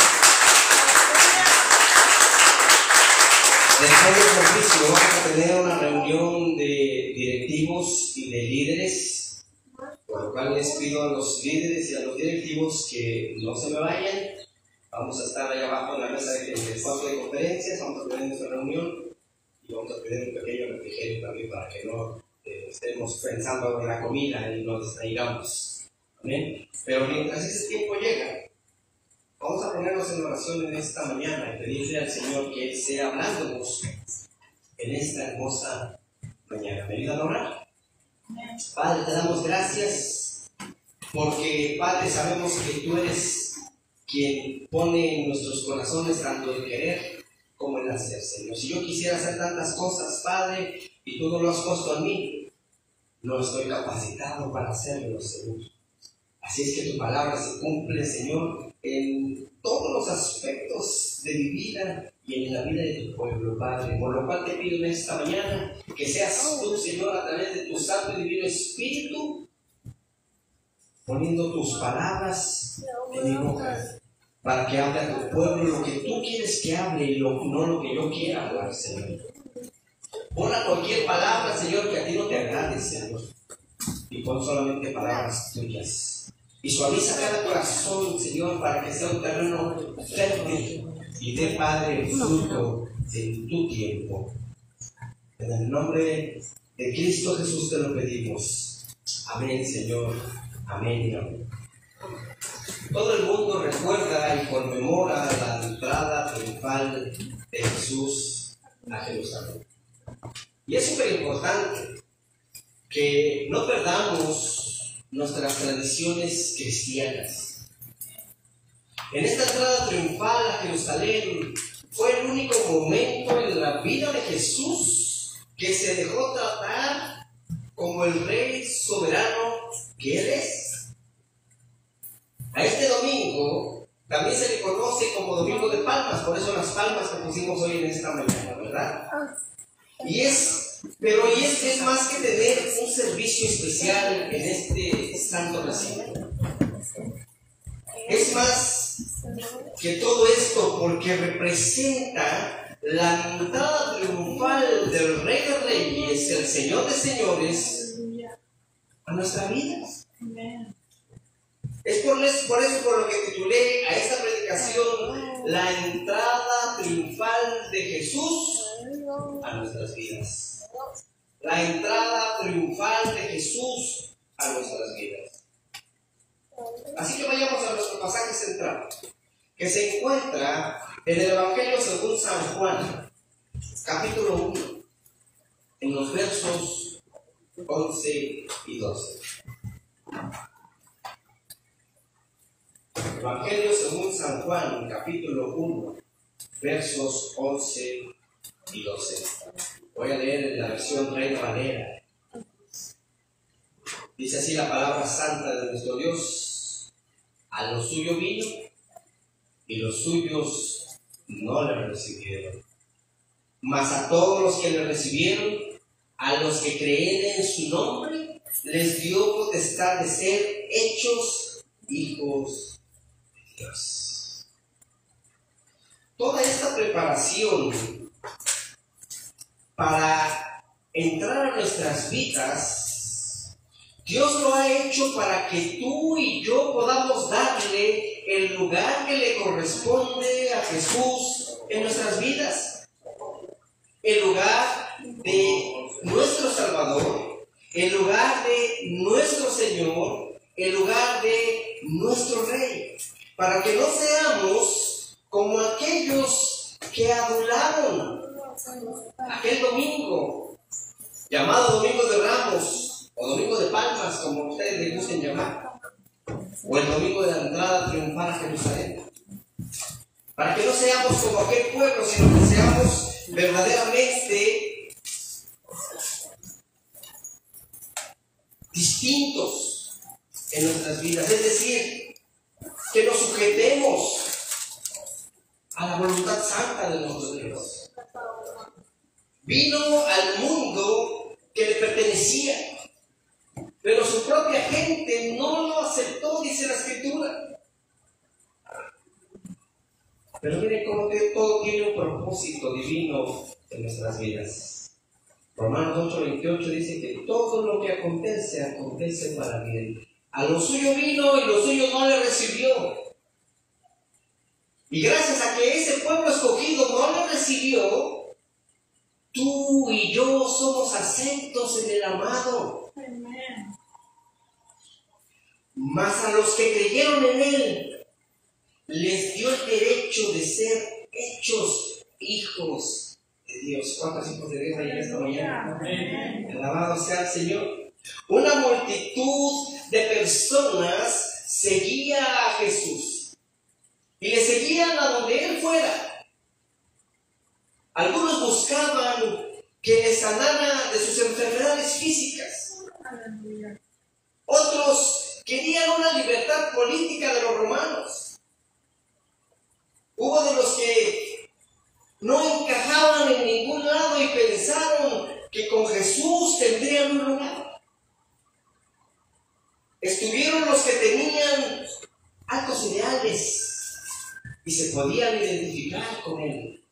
Después del servicio vamos a tener una reunión de directivos y de líderes, por lo cual les pido a los líderes y a los directivos que no se me vayan. Vamos a estar allá abajo en la mesa del espacio de conferencias, vamos a tener nuestra reunión y vamos a tener un pequeño refrigerio también para que no eh, estemos pensando en la comida y nos distraigamos. Amén. Pero mientras ese tiempo llega, vamos a ponernos en oración en esta mañana y pedirle al Señor que Él sea hablándonos en esta hermosa mañana. ¿Me ayudan a orar? Padre, te damos gracias porque, Padre, sabemos que tú eres quien pone en nuestros corazones tanto el querer como el hacer, Señor. Si yo quisiera hacer tantas cosas, Padre, y tú no lo has puesto en mí, no estoy capacitado para hacerlo, Señor. Así es que tu palabra se cumple, Señor, en todos los aspectos de mi vida y en la vida de tu pueblo, Padre. Por lo cual te pido en esta mañana que seas tú, Señor, a través de tu Santo y Divino Espíritu, poniendo tus palabras en mi boca, para que hable a tu pueblo lo que tú quieres que hable y lo, no lo que yo quiera hablar, Señor. Pon a cualquier palabra, Señor, que a ti no te agrade, Señor, y pon solamente palabras tuyas. Y suaviza cada corazón, Señor, para que sea un terreno fértil y dé, Padre, fruto en tu tiempo. En el nombre de Cristo Jesús te lo pedimos. Amén, Señor. Amén y amén. Todo el mundo recuerda y conmemora la entrada triunfal de Jesús a Jerusalén. Y es súper importante que no perdamos nuestras tradiciones cristianas. En esta entrada triunfal a Jerusalén fue el único momento en la vida de Jesús que se dejó tratar como el rey soberano esta mañana, ¿verdad? Y es, pero y es, es más que tener un servicio especial en este santo recinto. Es más que todo esto porque representa la entrada triunfal del Rey de Reyes, el Señor de Señores, a nuestra vida. Es por eso, por eso por lo que titulé a esta predicación la entrada triunfal de Jesús a nuestras vidas. La entrada triunfal de Jesús a nuestras vidas. Así que vayamos a nuestro pasaje central, que se encuentra en el Evangelio según San Juan, capítulo uno, en los versos once y doce. Evangelio según San Juan, capítulo uno, versos once y doce. Voy a leer en la versión Reina Valera. Dice así la palabra santa de nuestro Dios: a lo suyo vino y los suyos no le recibieron. Mas a todos los que le recibieron, a los que creen en su nombre, les dio potestad de ser hechos hijos de Dios. Toda esta preparación para entrar a nuestras vidas, Dios lo ha hecho para que tú y yo podamos darle el lugar que le corresponde a Jesús en nuestras vidas. El lugar de nuestro Salvador, el lugar de nuestro Señor, el lugar de nuestro Rey, para que no seamos como aquellos que adularon aquel domingo, llamado Domingo de Ramos, o Domingo de Palmas, como ustedes le gusten llamar, o el Domingo de la entrada triunfal a Jerusalén. Para que no seamos como aquel pueblo, sino que seamos verdaderamente distintos en nuestras vidas, es decir, que nos sujetemos a la voluntad santa de nuestro Dios. Vino al mundo que le pertenecía, pero su propia gente no lo aceptó, dice la Escritura. Pero miren cómo todo tiene un propósito divino en nuestras vidas. Romanos ocho veintiocho dice que todo lo que acontece, acontece para bien. A lo suyo vino y lo suyo no le recibió. Y gracias a que ese pueblo escogido no le recibió, tú y yo somos aceptos en el amado. Mas a los que creyeron en él, les dio el derecho de ser hechos hijos de Dios. ¿Cuántos hijos de Dios hay en esta mañana? Amén. Alabado sea el Señor. Una multitud de personas seguía a Jesús y le seguían a donde él fuera. Algunos buscaban que le sanara de sus enfermedades físicas. Otros querían una libertad política de los romanos. Hubo de los que no encajaban en ningún lado y pensaron que con Jesús tendrían un lugar. Estuvieron los que tenían altos ideales y se podían identificar con él.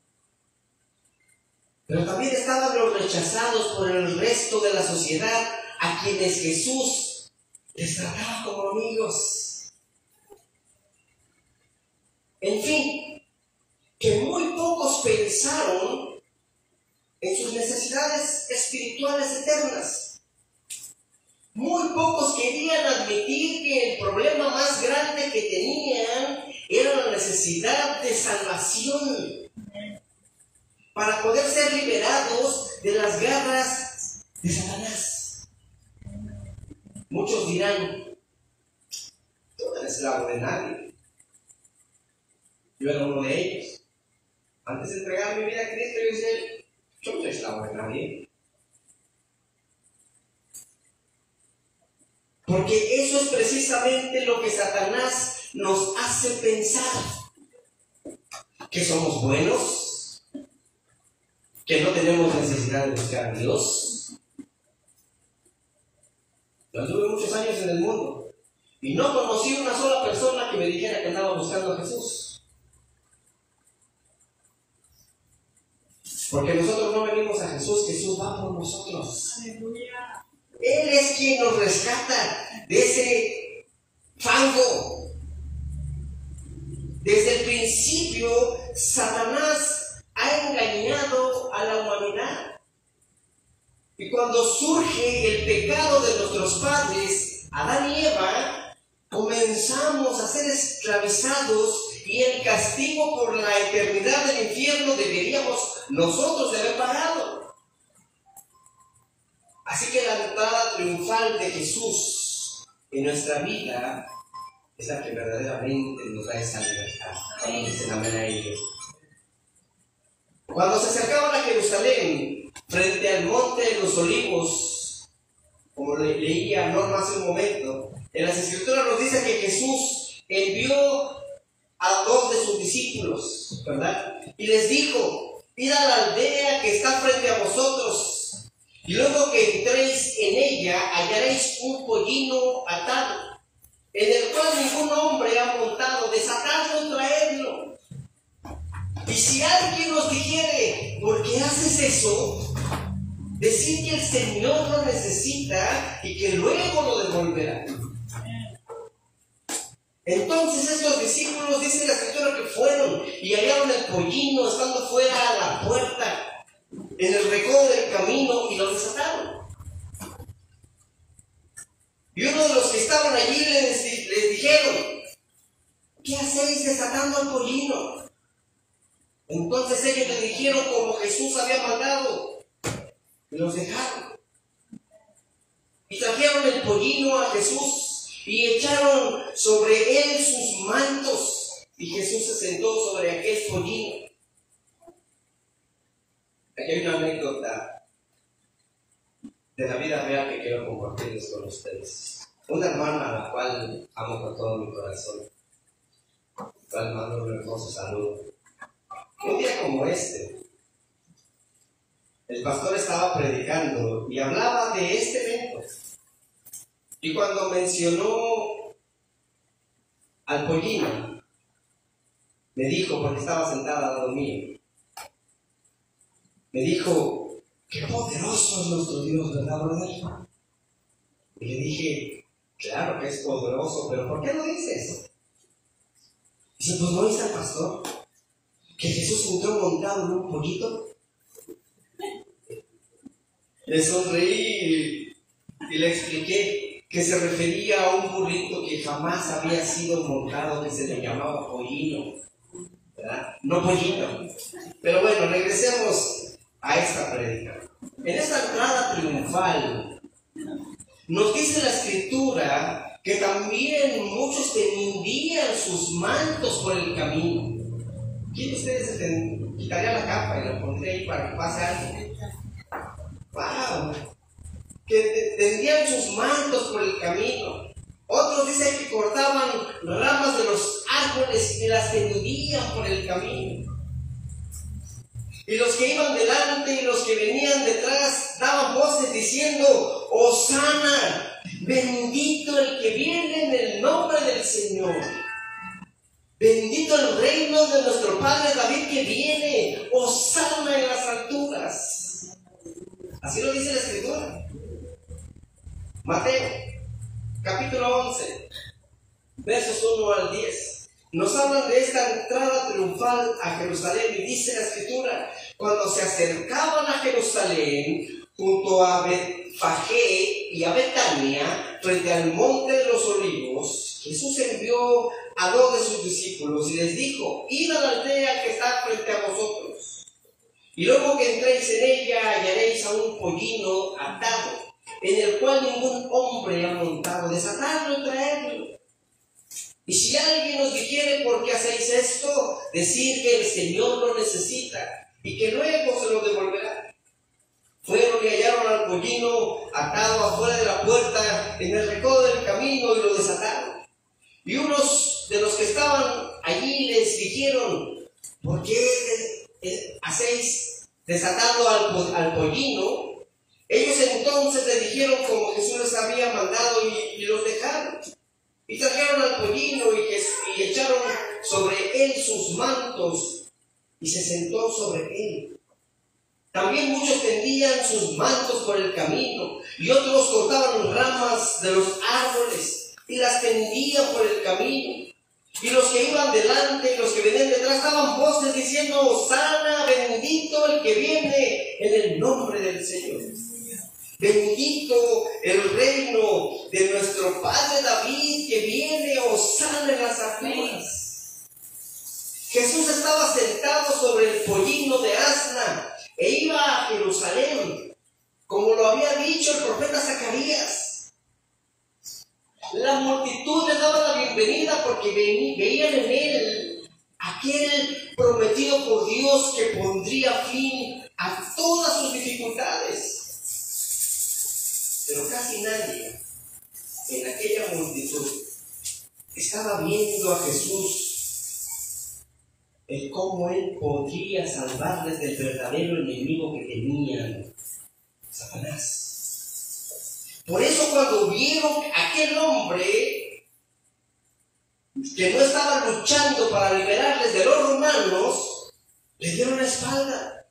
Pero también estaban los rechazados por el resto de la sociedad, a quienes Jesús les trataba como amigos. En fin, que muy pocos pensaron en sus necesidades espirituales eternas. Muy pocos querían admitir que el problema más grande que tenían era la necesidad de salvación para poder ser liberados de las garras de Satanás. Muchos dirán: tú no eres esclavo de nadie. Yo era uno de ellos. Antes de entregar mi vida a Cristo, yo decía: yo no soy esclavo de nadie. Porque eso es precisamente lo que Satanás nos hace pensar: que somos buenos, que no tenemos necesidad de buscar a Dios. Yo anduve muchos años en el mundo y no conocí una sola persona que me dijera que andaba buscando a Jesús. Porque nosotros no venimos a Jesús, Jesús va por nosotros. Aleluya. Él es quien nos rescata de ese fango. Desde el principio, Satanás ha engañado a la humanidad. Y cuando surge el pecado de nuestros padres, Adán y Eva, comenzamos a ser esclavizados y el castigo por la eternidad del infierno deberíamos nosotros de haber pagado. Así que la entrada triunfal de Jesús en nuestra vida es la que verdaderamente nos da esa libertad. ¿Cómo dicen amén a ello? Cuando se acercaban a Jerusalén, frente al monte de los olivos, como le, leía Norma hace un momento, en las Escrituras nos dice que Jesús envió a dos de sus discípulos, ¿verdad? Y les dijo: id a la aldea que está frente a vosotros, y luego que entréis en ella hallaréis un pollino atado, en el cual ningún hombre ha montado, desatadlo y traedlo. Y si alguien os dijere: ¿por qué haces eso?, decid que el Señor lo necesita y que luego lo devolverá. Entonces estos discípulos, dice la Escritura, que fueron y hallaron el pollino estando fuera a la puerta, en el recodo del camino, y lo desataron. Y uno de los que estaban allí les, les dijeron: ¿qué hacéis desatando al pollino? Entonces ellos le dijeron como Jesús había mandado, y los dejaron. Y trajeron el pollino a Jesús y echaron sobre él sus mantos, y Jesús se sentó sobre aquel pollino. Aquí hay una anécdota de la vida real que quiero compartirles con ustedes. Una hermana a la cual amo con todo mi corazón, la cual mando un hermoso saludo. Un día como este, el pastor estaba predicando y hablaba de este evento. Y cuando mencionó al pollino, me dijo, porque estaba sentada al lado mío, me dijo: qué poderoso es nuestro Dios, ¿verdad, brother? Y le dije: claro que es poderoso, pero ¿por qué lo dices? Dice: pues ¿no dice el pastor que Jesús entró montado en un pollito? Le sonreí y le expliqué que se refería a un burrito que jamás había sido montado, que se le llamaba pollino, ¿verdad? No pollito. Pero bueno, regresemos a esta prédica. En esta entrada triunfal nos dice la Escritura que también muchos tendían sus mantos por el camino. ¿Quién de ustedes se quitaría la capa y la pondría ahí para que pase algo? ¡Wow! Que tendían sus mantos por el camino. Otros dicen que cortaban ramas de los árboles y las tendían por el camino. Y los que iban delante y los que venían detrás daban voces diciendo: ¡Hosana! Bendito el que viene en el nombre del Señor. Bendito el reino de nuestro Padre David que viene. ¡Hosana en las alturas! Así lo dice la Escritura. Mateo, capítulo once, versos uno al diez. Nos hablan de esta entrada triunfal a Jerusalén y dice la Escritura: cuando se acercaban a Jerusalén, junto a Betfagé y a Betania, frente al monte de los olivos, Jesús envió a dos de sus discípulos y les dijo: id a la aldea que está frente a vosotros, y luego que entréis en ella hallaréis a un pollino atado, en el cual ningún hombre ha montado, desatadlo y traedlo. Y si alguien os dijere: ¿por qué hacéis esto?, decir que el Señor lo necesita y que luego se lo devolverá. Fueron y hallaron al pollino atado afuera de la puerta, en el recodo del camino, y lo desataron. Y unos de los que estaban allí les dijeron: ¿por qué hacéis desatando al, al pollino, ellos entonces le dijeron como Jesús les había mandado y, y los dejaron. Y trajeron al pollino y, que, y echaron sobre él sus mantos y se sentó sobre él. También muchos tendían sus mantos por el camino y otros cortaban ramas de los árboles y las tendían por el camino. Y los que iban delante y los que venían detrás daban voces diciendo: Hosana, bendito el que viene en el nombre del Señor. Bendito el reino de nuestro Padre David que viene, Hosana en las alturas. Jesús estaba sentado sobre el pollino de asna e iba a Jerusalén, como lo había dicho el profeta Zacarías. La multitud le daba la bienvenida porque veían en él aquel prometido por Dios que pondría fin a todas sus dificultades. Pero casi nadie en aquella multitud estaba viendo a Jesús, el cómo él podría salvarles del verdadero enemigo que tenían, Satanás. Por eso cuando vieron a aquel hombre que no estaba luchando para liberarles de los romanos, le dieron la espalda.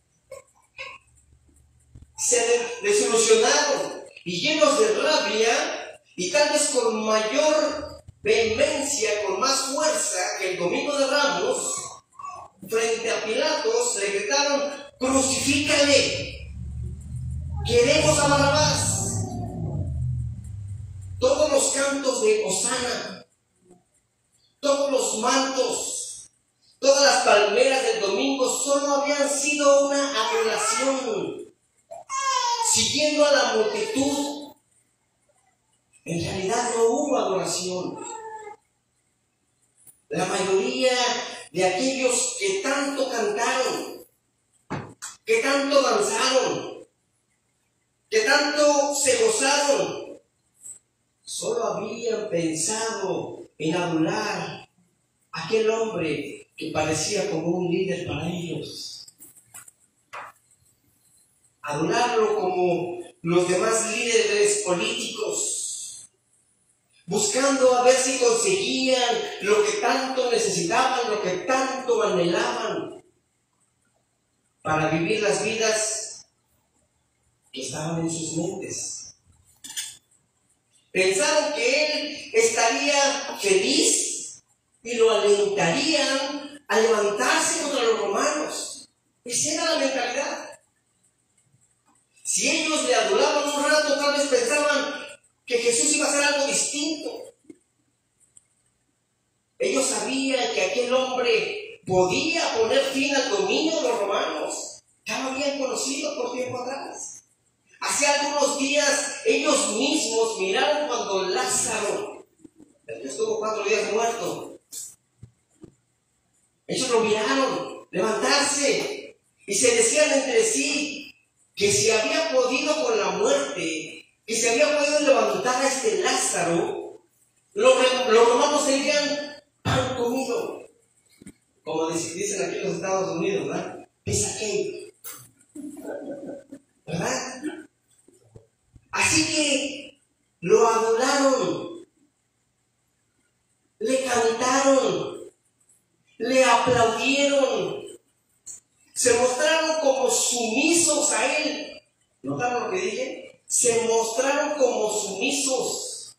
Se desilusionaron y llenos de rabia, y tal vez con mayor vehemencia, con más fuerza que el domingo de Ramos, frente a Pilatos le gritaron: crucifícale, queremos a Barrabás. Todos los cantos de Hosana, todos los mantos, todas las palmeras del domingo solo habían sido una adoración, siguiendo a la multitud. En realidad no hubo adoración. La mayoría de aquellos que tanto cantaron, que tanto danzaron, que tanto se gozaron, solo habían pensado en adorar a aquel hombre que parecía como un líder para ellos. Adorarlo como los demás líderes políticos, buscando a ver si conseguían lo que tanto necesitaban, lo que tanto anhelaban, para vivir las vidas que estaban en sus mentes. Pensaron que él estaría feliz y lo alentarían a levantarse contra los romanos. Esa era la mentalidad. Si ellos le adoraban un rato, tal vez pensaban que Jesús iba a hacer algo distinto. Ellos sabían que aquel hombre podía poner fin al dominio de los romanos. Ya lo habían conocido por tiempo atrás. Hace algunos días ellos mismos miraron cuando Lázaro, el que estuvo cuatro días muerto, ellos lo miraron levantarse y se decían entre sí que si había podido con la muerte, que si había podido levantar a este Lázaro, los, los romanos serían pan comido, como dicen aquí en los Estados Unidos, ¿verdad? Pizza cake, ¿verdad? Así que lo adoraron, le cantaron, le aplaudieron, se mostraron como sumisos a él. ¿Notaron lo que dije? Se mostraron como sumisos,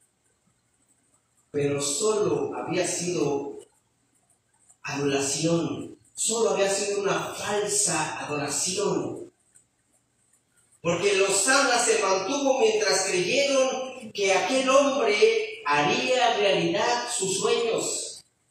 pero solo había sido adoración, solo había sido una falsa adoración, porque Losana se mantuvo mientras creyeron que aquel hombre haría realidad sus sueños.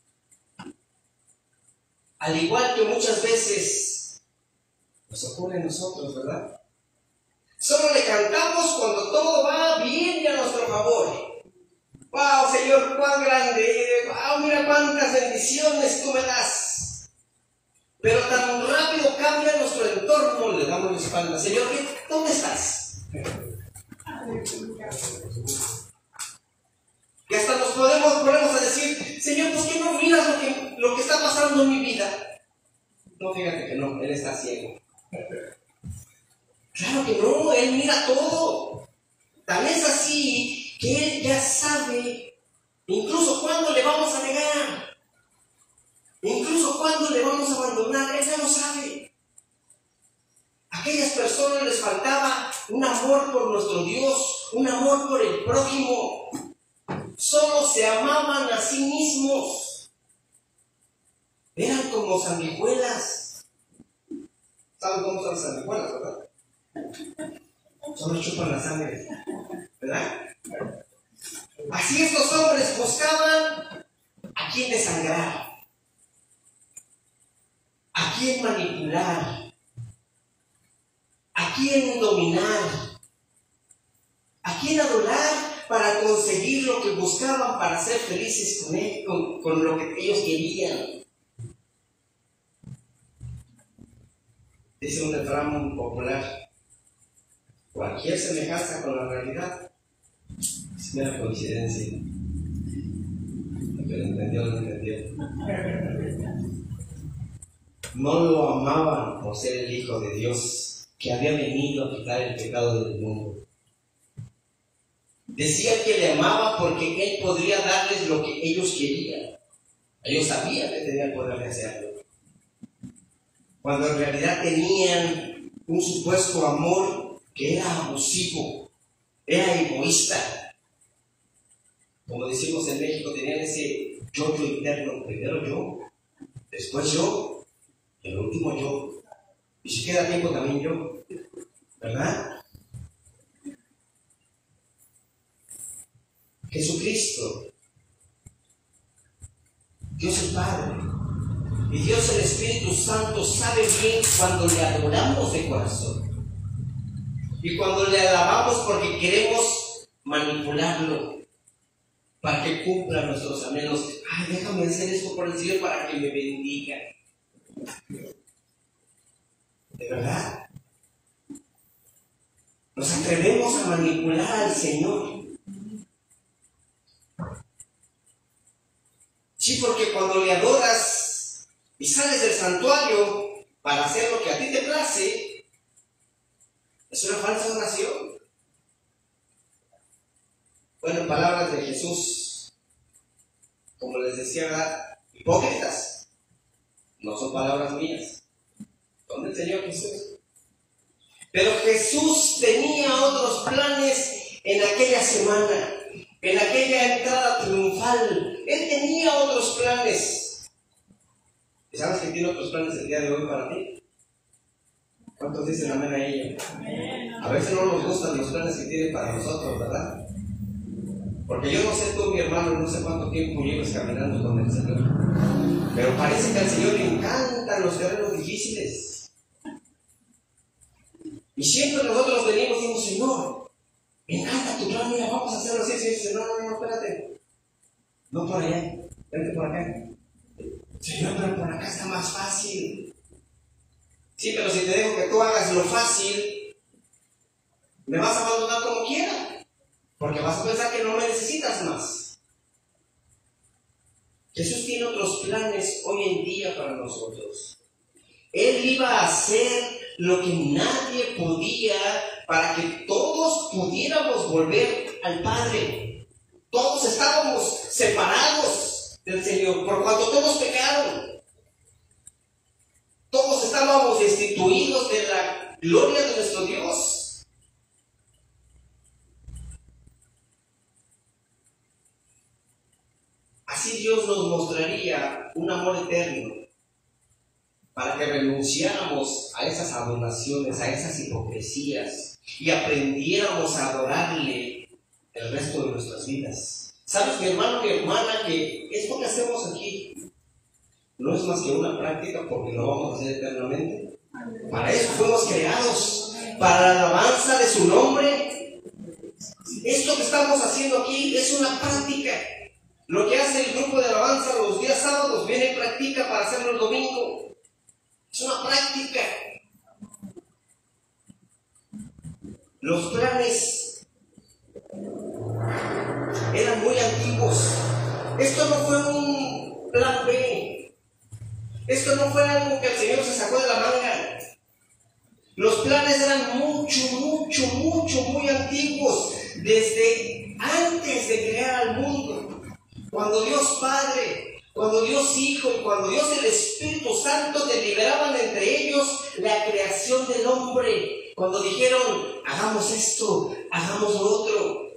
Al igual que muchas veces nos ocurre a nosotros, ¿verdad? Solo le cantamos cuando todo va bien y a nuestro favor. ¡Wow, Señor, cuán grande eres! ¡Wow, mira cuántas bendiciones tú me das! Pero tan rápido cambia nuestro entorno, le damos la espalda. Señor, ¿dónde estás? Que hasta nos podemos, podemos a decir: Señor, ¿por qué no miras lo que, lo que está pasando en mi vida? No, fíjate que no, Él está ciego. Claro que no, Él mira todo. Tan es así que Él ya sabe incluso cuándo le vamos a negar, incluso cuándo le vamos a abandonar. Él ya lo sabe. A aquellas personas les faltaba un amor por nuestro Dios, un amor por el prójimo. Solo se amaban a sí mismos. Eran como sanguijuelas. ¿Saben cómo son las sanguijuelas, verdad? Solo chupan la sangre, ¿verdad? Así estos hombres buscaban a quién desangrar, a quién manipular, a quién dominar, a quién adorar para conseguir lo que buscaban, para ser felices con él, con, con lo que ellos querían. Dice un refrán popular: cualquier semejanza con la realidad es mera coincidencia. El que lo entendió, lo entendió. No lo amaban por ser el Hijo de Dios, que había venido a quitar el pecado del mundo. Decía que le amaba porque Él podría darles lo que ellos querían. Ellos sabían que tenía el poder de hacerlo, cuando en realidad tenían un supuesto amor que era abusivo, era egoísta. Como decimos en México, tenían ese yo-yo interno: primero yo, después yo, y el último yo, y si queda tiempo también yo, ¿verdad? Jesucristo, Dios el Padre y Dios el Espíritu Santo sabe bien cuando le adoramos de corazón y cuando le alabamos porque queremos manipularlo para que cumpla nuestros anhelos. Ay, déjame hacer esto por el Señor para que me bendiga. ¿De verdad? Nos atrevemos a manipular al Señor. Sí, porque cuando le adoras y sales del santuario para hacer lo que a ti te place, es una falsa oración. Bueno, en palabras de Jesús, como les decía, ¿verdad? Hipócritas. No son palabras mías, son del Señor Jesús. Pero Jesús tenía otros planes en aquella semana, en aquella entrada triunfal. Él tenía otros planes. ¿Y sabes que tiene otros planes el día de hoy para ti? ¿Cuántos dicen amén a ella? A veces no nos gustan los planes que tiene para nosotros, ¿verdad? Porque yo no sé tú, mi hermano, no sé cuánto tiempo llevas caminando con el Señor, pero parece que al Señor le encantan los terrenos difíciles. Y siempre nosotros venimos y decimos: Señor, me encanta tu plan, mira, vamos a hacerlo así. Y dice: no, no, no, espérate. No por allá, vente por acá. Señor, pero por acá está más fácil. Sí, pero si te dejo que tú hagas lo fácil, me vas a abandonar como quiera, porque vas a pensar que no me necesitas más. Jesús tiene otros planes hoy en día para nosotros. Él iba a hacer lo que nadie podía para que todos pudiéramos volver al Padre. Todos estábamos separados del Señor por cuanto todos pecaron. Todos estábamos destituidos de la gloria de nuestro Dios. Así Dios nos mostraría un amor eterno para que renunciáramos a esas adoraciones, a esas hipocresías y aprendiéramos a adorarle el resto de nuestras vidas. ¿Sabes, mi hermano, mi hermana, que esto que hacemos aquí no es más que una práctica, porque lo vamos a hacer eternamente? Para eso fuimos creados, para la alabanza de su nombre. Esto que estamos haciendo aquí es una práctica. Lo que hace el grupo de alabanza los días sábados viene en práctica para hacerlo el domingo. Es una práctica. Los planes eran muy antiguos. Esto no fue un plan B. Esto no fue algo que el Señor se sacó de la manga. Los planes eran mucho, mucho, mucho, muy antiguos, desde antes de crear al mundo. Cuando Dios Padre, cuando Dios Hijo y cuando Dios el Espíritu Santo deliberaban entre ellos la creación del hombre. Cuando dijeron, hagamos esto, hagamos lo otro.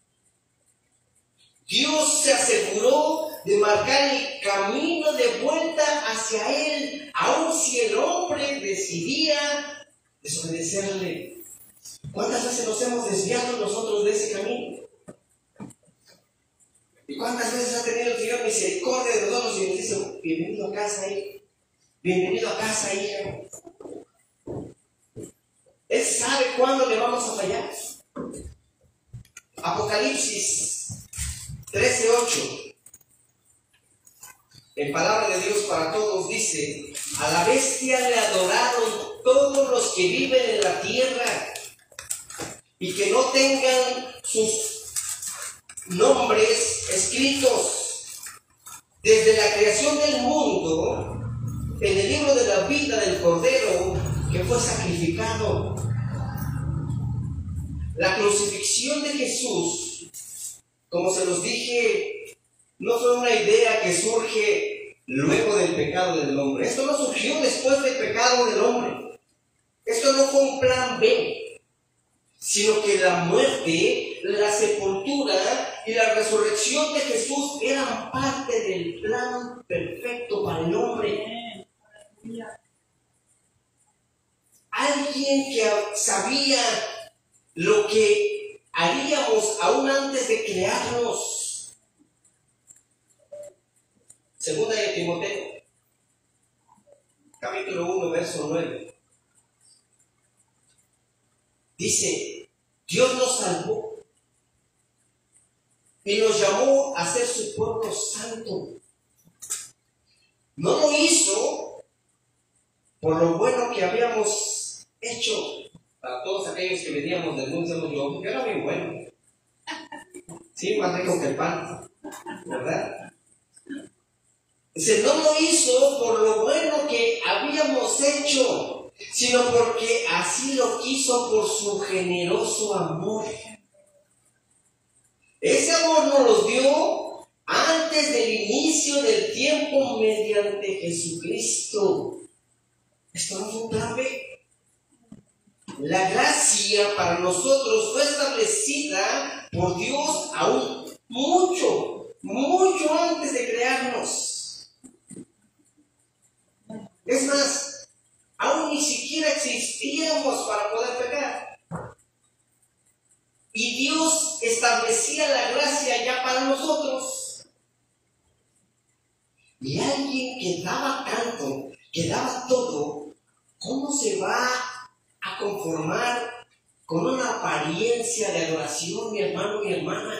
Dios se aseguró de marcar el camino de vuelta hacia Él, aun si el hombre decidía desobedecerle. ¿Cuántas veces nos hemos desviado nosotros de ese camino? ¿Y cuántas veces ha tenido el Señor misericordia de nosotros y nos dice, bienvenido a casa, hijo? Bienvenido a casa, hija. Él sabe cuándo le vamos a fallar. Apocalipsis trece ocho. En palabra de Dios para todos dice, a la bestia le adoraron todos los que viven en la tierra y que no tengan sus nombres escritos desde la creación del mundo en el libro de la vida del Cordero que fue sacrificado. La crucifixión de Jesús, como se los dije, no fue una idea que surge luego del pecado del hombre. Esto no surgió después del pecado del hombre. Esto no fue un plan B, sino que la muerte, la sepultura y la resurrección de Jesús eran parte del plan perfecto para el hombre. Alguien que sabía lo que haríamos aún antes de crearnos. Segunda de Timoteo, capítulo uno, verso nueve. Dice, Dios nos salvó y nos llamó a ser su pueblo santo. No lo hizo por lo bueno que habíamos hecho. Para todos aquellos que veníamos del mundo, decíamos, yo, yo era bien bueno. Sí, más rico que el pan, ¿verdad? Dice, no lo hizo por lo bueno que habíamos hecho, sino porque así lo quiso por su generoso amor. Ese amor nos lo dio antes del inicio del tiempo mediante Jesucristo. Esto no fue un plan B. La gracia para nosotros fue establecida por Dios aún mucho, mucho antes de crearnos. Es más, aún ni siquiera existíamos para poder pecar. Y Dios establecía la gracia ya para nosotros. Y alguien que daba tanto, que daba todo, ¿cómo se va a conformar con una apariencia de adoración, mi hermano, mi hermana?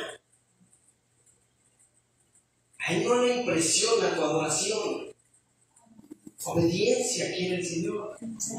A Él no le impresiona tu adoración. Obediencia quiere el Señor.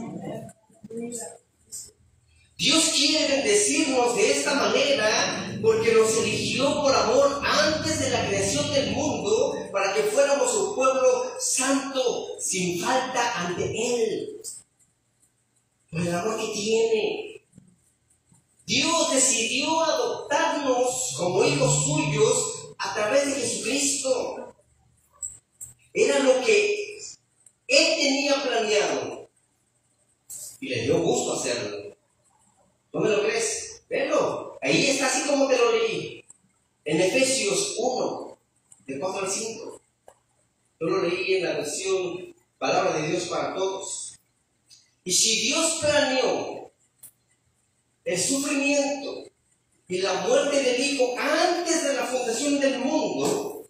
Dios quiere bendecirnos de esta manera porque nos eligió por amor antes de la creación del mundo para que fuéramos un pueblo santo, sin falta ante Él. Por el amor que tiene. Dios decidió adoptarnos como hijos suyos a través de Jesucristo. Era lo que Él tenía planeado y le dio gusto hacerlo. ¿No me lo crees? Velo. Ahí está así como te lo leí. En Efesios uno, de cuatro al cinco. Yo lo leí en la versión Palabra de Dios para Todos. Y si Dios planeó el sufrimiento y la muerte del Hijo antes de la fundación del mundo,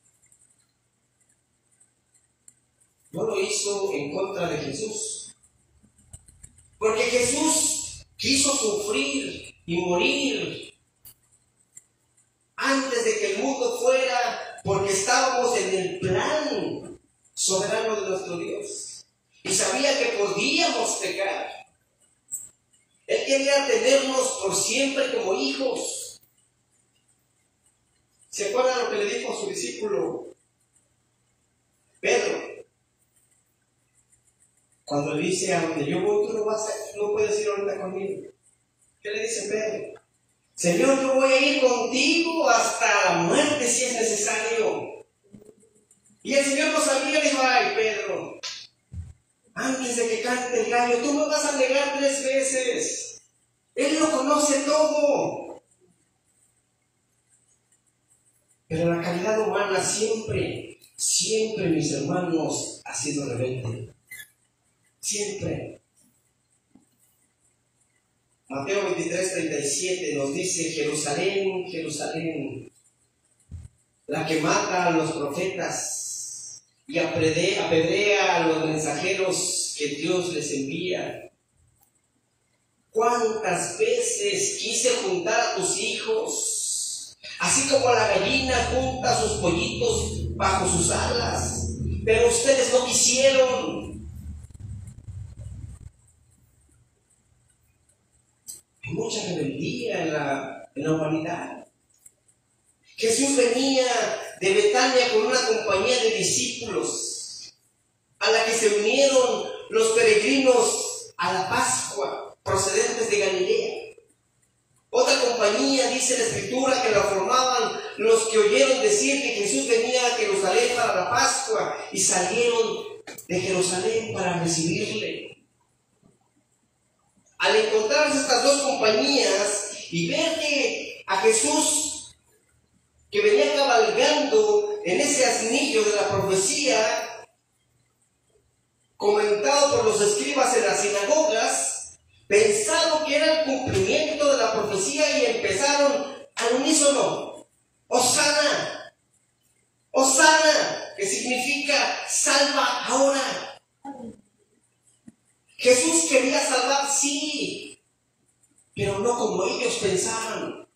no lo hizo en contra de Jesús. Porque Jesús quiso sufrir y morir antes de que el mundo fuera, porque estábamos en el plan soberano de nuestro Dios. Y sabía que podíamos pecar. Él quería tenernos por siempre como hijos. ¿Se acuerdan lo que le dijo a su discípulo Pedro? Cuando dice, a donde yo voy, tú no, vas a, no puedes ir ahorita conmigo. ¿Qué le dice Pedro? Señor, yo voy a ir contigo hasta la muerte si es necesario. Y el Señor lo sabía, le dijo, ay, Pedro, antes de que cante el gallo, tú me vas a negar tres veces. Él lo conoce todo. Pero la calidad humana siempre, siempre, mis hermanos, ha sido rebelde. Siempre. Mateo veintitrés, treinta y siete nos dice, Jerusalén, Jerusalén, la que mata a los profetas y apedrea, apedrea a los mensajeros que Dios les envía. ¿Cuántas veces quise juntar a tus hijos, así como la gallina junta sus pollitos bajo sus alas, pero ustedes no quisieron? Hay mucha rebeldía en la, en la humanidad. Jesús venía de Betania con una compañía de discípulos a la que se unieron los peregrinos a la Pascua procedentes de Galilea. Otra compañía, dice la Escritura, que la formaban los que oyeron decir que Jesús venía a Jerusalén para la Pascua y salieron de Jerusalén para recibirle. Al encontrarse estas dos compañías y ver que a Jesús, que venía cabalgando en ese asnillo de la profecía, comentado por los escribas en las sinagogas, pensaron que era el cumplimiento de la profecía y empezaron al unísono: Hosana, Hosana, que significa salva ahora. Jesús quería salvar, sí, pero no como ellos pensaban.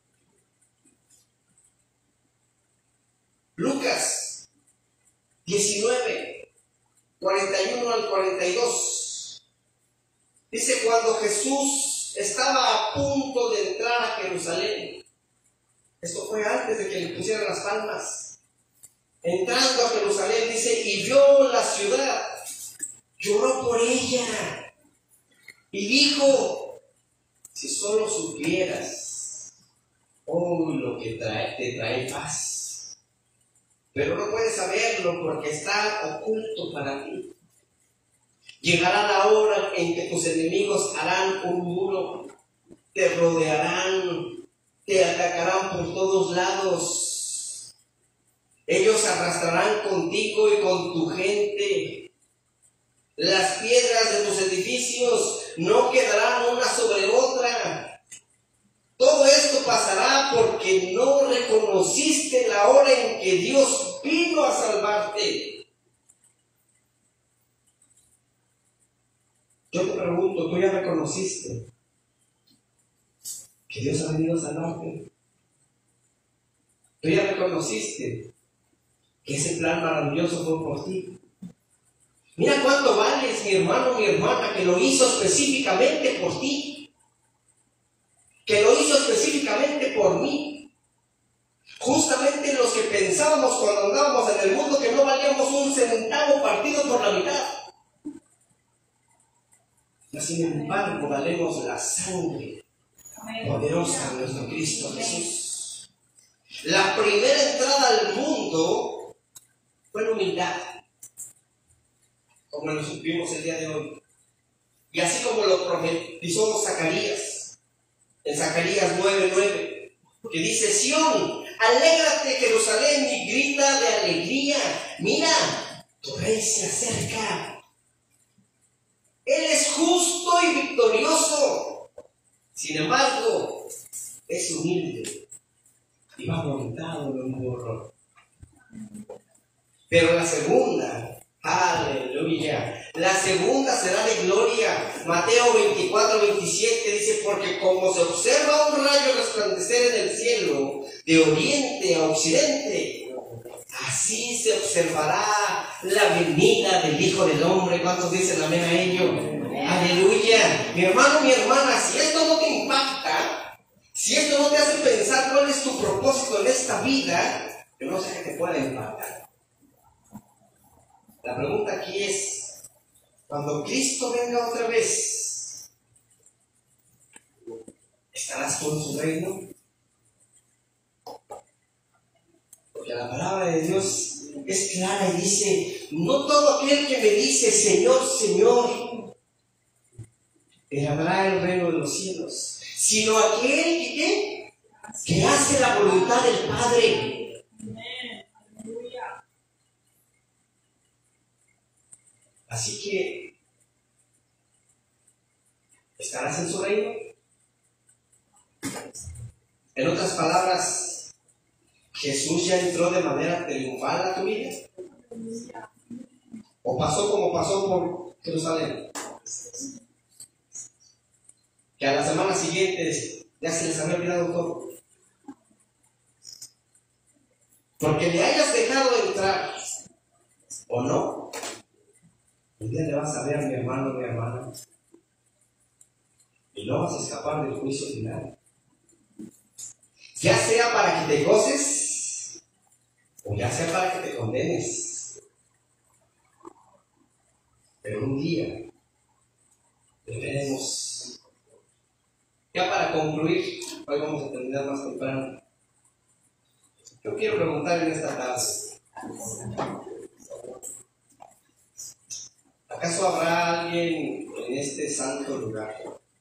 Lucas diecinueve, cuarenta y uno al cuarenta y dos. Dice, cuando Jesús estaba a punto de entrar a Jerusalén, esto fue antes de que le pusieran las palmas, entrando a Jerusalén, dice, y vio la ciudad, lloró por ella, y dijo, si solo supieras, oh, lo que trae, te trae paz, pero no puedes saberlo porque está oculto para ti. Llegará la hora en que tus enemigos harán un muro, te rodearán, te atacarán por todos lados. Ellos arrastrarán contigo y con tu gente. Las piedras de tus edificios no quedarán una sobre otra. Todo esto pasará porque no reconociste la hora en que Dios vino a salvarte. Yo te pregunto, ¿tú ya reconociste que Dios ha venido a salvarte? ¿Tú ya reconociste que ese plan maravilloso fue por ti? Mira cuánto vales, mi hermano, mi hermana, que lo hizo específicamente por ti, que lo hizo específicamente por mí. Justamente los que pensábamos cuando andábamos en el mundo que no valíamos un centavo partido por la mitad. Y sin embargo, valemos la sangre poderosa de nuestro Cristo Jesús. La primera entrada al mundo fue la humildad, como lo supimos el día de hoy. Y así como lo profetizó Zacarías, en Zacarías nueve nueve, que dice, Sión, alégrate Jerusalén y grita de alegría, mira, tu rey se acerca. Él es justo y victorioso, sin embargo, es humilde y va montado en un burro. Pero la segunda, aleluya, la segunda será de gloria. Mateo veinticuatro veintisiete dice, porque como se observa un rayo resplandecer en el cielo, de oriente a occidente, así se observará la venida del Hijo del Hombre. ¿Cuántos dicen amén a ello? Amén. Aleluya. Mi hermano, mi hermana, si esto no te impacta, si esto no te hace pensar cuál es tu propósito en esta vida, yo no sé qué te pueda impactar. La pregunta aquí es, cuando Cristo venga otra vez, ¿estarás tú en su reino? Porque la palabra de Dios es clara y dice, no todo aquel que me dice Señor, Señor, heredará el reino de los cielos, sino aquel que, ¿qué? Que hace la voluntad del Padre. Así que, ¿estarás en su reino? En otras palabras, ¿Jesús ya entró de manera triunfal a tu vida? ¿O pasó como pasó por Jerusalén? Que a la semana siguiente ya se les había olvidado todo. Porque le hayas dejado entrar o no, un día le vas a ver, mi hermano, mi hermana, y no vas a escapar del juicio final. Ya sea para que te goces, o ya sea para que te condenes. Pero un día veremos. Ya para concluir, hoy vamos a terminar más temprano. Yo quiero preguntar en esta tarde, ¿acaso habrá alguien en este santo lugar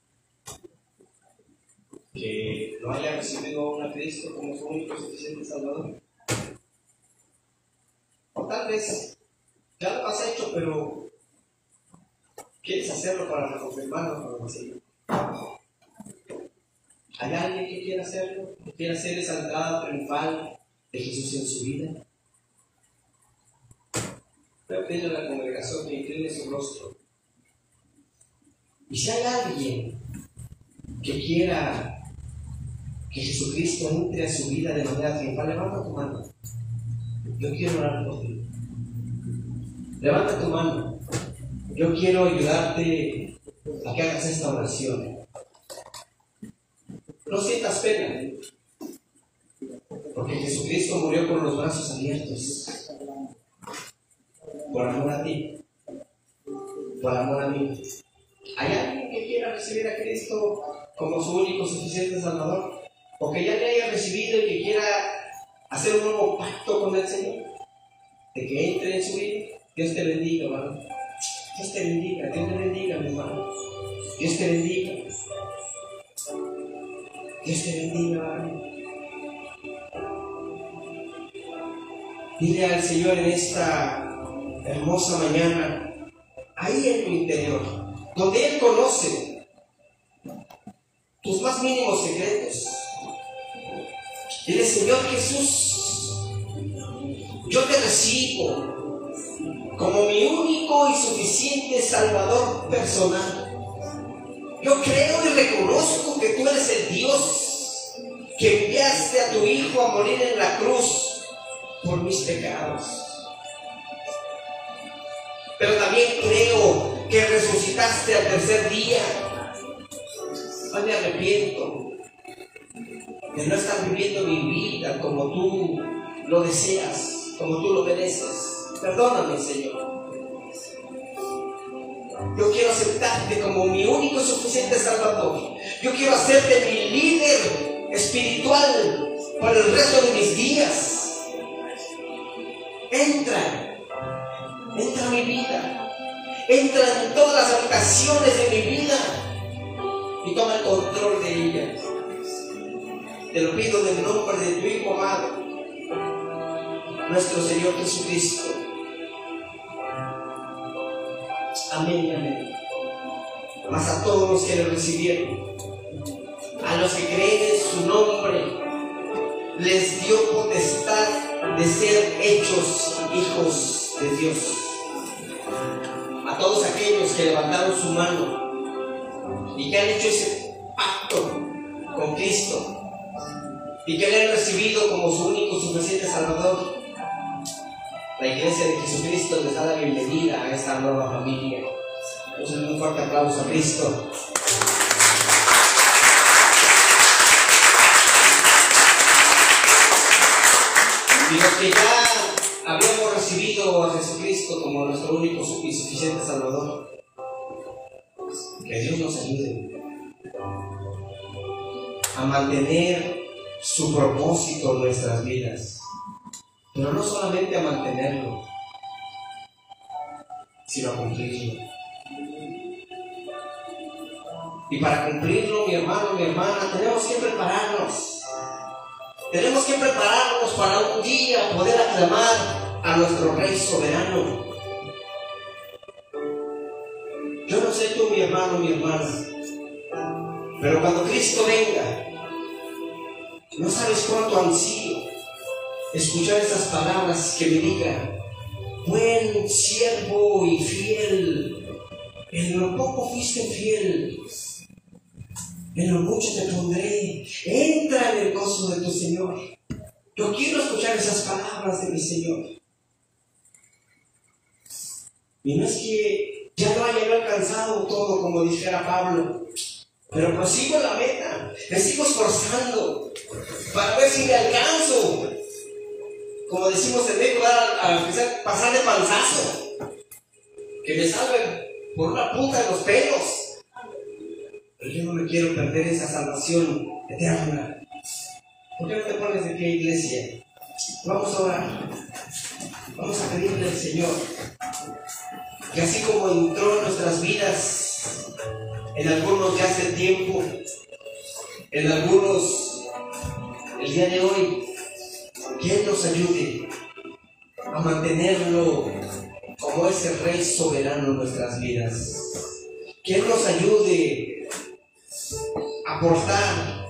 que no haya recibido a Cristo como su único y suficiente Salvador? O tal vez ya lo has hecho, pero quieres hacerlo para reconfirmarlo con el Señor. ¿Hay alguien que quiera hacerlo? ¿Que quiera hacer esa entrada triunfal de Jesús en su vida? Voy a pedirle a la congregación que incline su rostro. Y si hay alguien que quiera que Jesucristo entre a su vida de manera triunfal, levanta tu mano. Yo quiero orar por ti. Levanta tu mano. Yo quiero ayudarte a que hagas esta oración. No sientas pena, porque Jesucristo murió con los brazos abiertos, por amor a ti, por amor a mí. ¿Hay alguien que quiera recibir a Cristo como su único suficiente Salvador? ¿O que ya le haya recibido y que quiera hacer un nuevo pacto con el Señor? De que entre en su vida. Dios te bendiga, hermano. Dios te bendiga, Dios te bendiga, mi hermano. Dios te bendiga. Dios te bendiga, hermano. Dile al Señor en esta hermosa mañana, ahí en tu interior, donde Él conoce tus más mínimos secretos. Dile, Señor Jesús, yo te recibo como mi único y suficiente Salvador personal. Yo creo y reconozco que tú eres el Dios que enviaste a tu Hijo a morir en la cruz por mis pecados. Pero también creo que resucitaste al tercer día. Hoy me arrepiento de no estar viviendo mi vida como tú lo deseas, como tú lo mereces. Perdóname, Señor. Yo quiero aceptarte como mi único y suficiente Salvador. Yo quiero hacerte mi líder espiritual para el resto de mis días. Entra, entra a mi vida. Entra en todas las habitaciones de mi vida y toma el control de ellas. Te lo pido en el nombre de tu Hijo amado, nuestro Señor Jesucristo. Amén y amén. Mas a todos los que le recibieron, a los que creen en su nombre, les dio potestad de ser hechos hijos de Dios. A todos aquellos que levantaron su mano y que han hecho ese pacto con Cristo y que le han recibido como su único y suficiente Salvador, la Iglesia de Jesucristo les da la bienvenida a esta nueva familia. Entonces, un fuerte aplauso a Cristo. Y los que ya habíamos recibido a Jesucristo como nuestro único y suficiente Salvador, Dios nos ayude a mantener su propósito en nuestras vidas, pero no solamente a mantenerlo, sino a cumplirlo. Y para cumplirlo, mi hermano, mi hermana, tenemos que prepararnos. Tenemos que prepararnos para un día poder aclamar a nuestro Rey soberano. Yo no sé tú, mi hermano, mi hermana, pero cuando Cristo venga, no sabes cuánto ansío escuchar esas palabras que me digan: buen siervo y fiel, en lo poco fuiste fiel, en lo mucho te pondré, entra en el gozo de tu Señor. Yo quiero escuchar esas palabras de mi Señor. Y no es que ya no haya alcanzado todo, como dijera Pablo, pero prosigo la meta, me sigo esforzando para ver si me alcanzo. Como decimos en México, a, a pasar de panzazo, que me salven por una punta de los pelos. Pero yo no me quiero perder esa salvación eterna. ¿Por qué no te pones de pie, iglesia? Vamos a orar. Vamos a pedirle al Señor que así como entró en nuestras vidas, en algunos ya hace tiempo, en algunos el día de hoy, que Él nos ayude a mantenerlo como ese Rey soberano en nuestras vidas. Que Él nos ayude a portar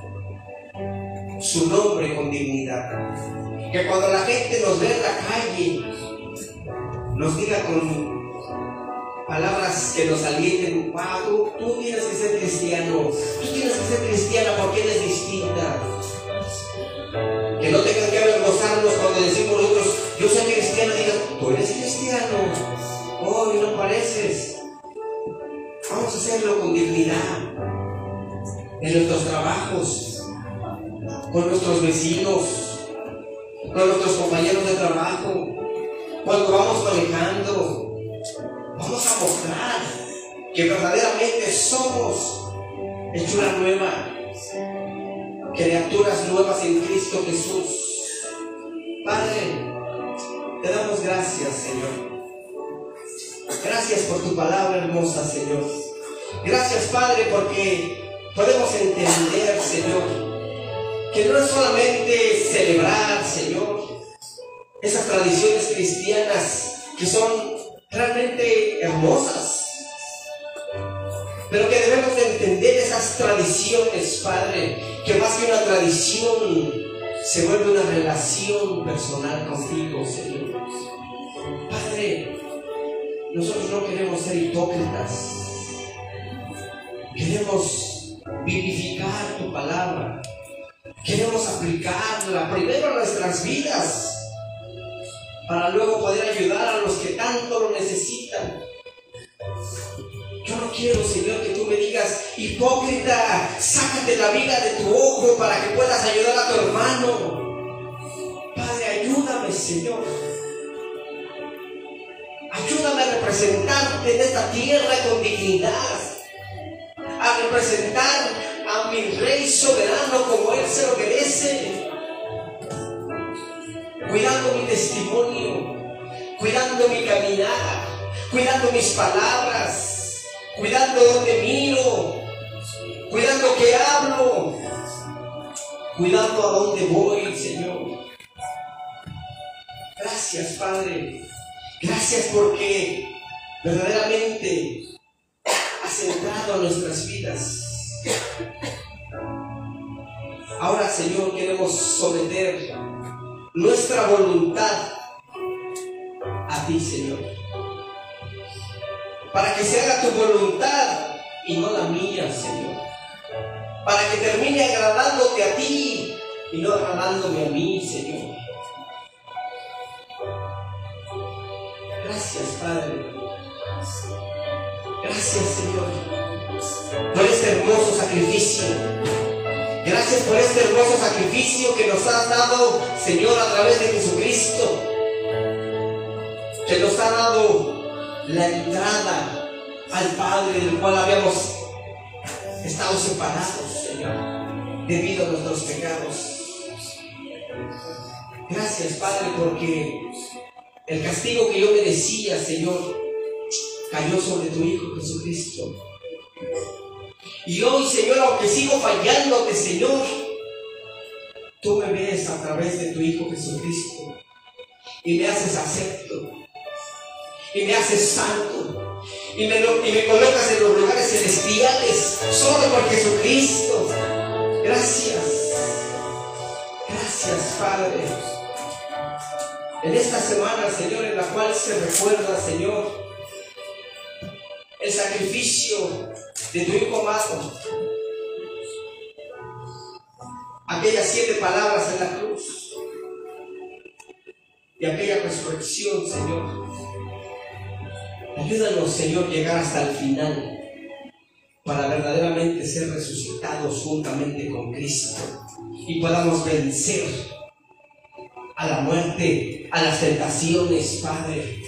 su nombre con dignidad. Que cuando la gente nos ve en la calle, nos diga con palabras que nos alienten: wow, tú, tú tienes que ser cristiano, tú tienes que ser cristiana porque eres distinta. Que no tengan que avergonzarnos cuando decimos nosotros: yo soy cristiano. Digan: tú eres cristiano, hoy no pareces. Vamos a hacerlo con dignidad, en nuestros trabajos, con nuestros vecinos, con nuestros compañeros de trabajo, cuando vamos manejando. Vamos a mostrar que verdaderamente somos hechura nueva, criaturas nuevas en Cristo Jesús. Padre, te damos gracias, Señor. Gracias por tu palabra hermosa, Señor. Gracias, Padre, porque podemos entender, Señor, que no es solamente celebrar, Señor, esas tradiciones cristianas que son realmente hermosas, pero que debemos de entender esas tradiciones, Padre, que más que una tradición se vuelve una relación personal contigo, Señor. Padre, nosotros no queremos ser hipócritas, queremos vivificar tu palabra, queremos aplicarla primero a nuestras vidas, para luego poder ayudar a los que tanto lo necesitan. Yo no quiero, Señor, que tú me digas: hipócrita, sácate la viga de tu ojo para que puedas ayudar a tu hermano. Padre, ayúdame, Señor. Ayúdame a representarte en esta tierra con dignidad, a representar a mi Rey soberano como Él se lo merece, cuidando mi testimonio, cuidando mi caminar, cuidando mis palabras, cuidando donde miro, cuidando qué hablo, cuidando a dónde voy, Señor. Gracias, Padre. Gracias porque verdaderamente has entrado a nuestras vidas. Ahora, Señor, queremos someter nuestra voluntad a ti, Señor, para que se haga tu voluntad y no la mía, Señor, para que termine agradándote a ti y no agradándome a mí, Señor. Gracias, Padre. Gracias, Señor, por este hermoso sacrificio. Gracias por este hermoso sacrificio que nos has dado, Señor, a través de Jesucristo, que nos ha dado la entrada al Padre, del cual habíamos estado separados, Señor, debido a nuestros pecados. Gracias, Padre, porque el castigo que yo merecía, Señor, cayó sobre tu Hijo Jesucristo. Y hoy, Señor, aunque sigo fallándote, Señor, tú me ves a través de tu Hijo Jesucristo y me haces acepto y me haces santo y me, y me colocas en los lugares celestiales solo por Jesucristo. Gracias, gracias, Padre. En esta semana, Señor, en la cual se recuerda, Señor, el sacrificio de tu Hijo amado, aquellas siete palabras en la cruz y aquella resurrección, Señor. Ayúdanos, Señor, llegar hasta el final para verdaderamente ser resucitados juntamente con Cristo y podamos vencer a la muerte, a las tentaciones, Padre.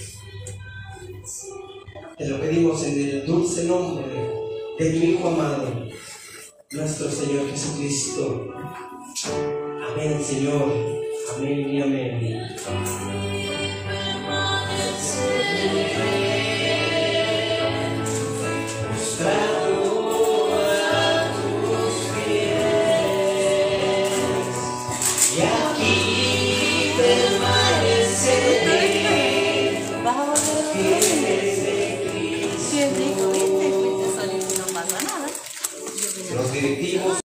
Te lo pedimos en el dulce nombre de tu Hijo amado, nuestro Señor Jesucristo. Amén, Señor. Amén y amén. Los directivos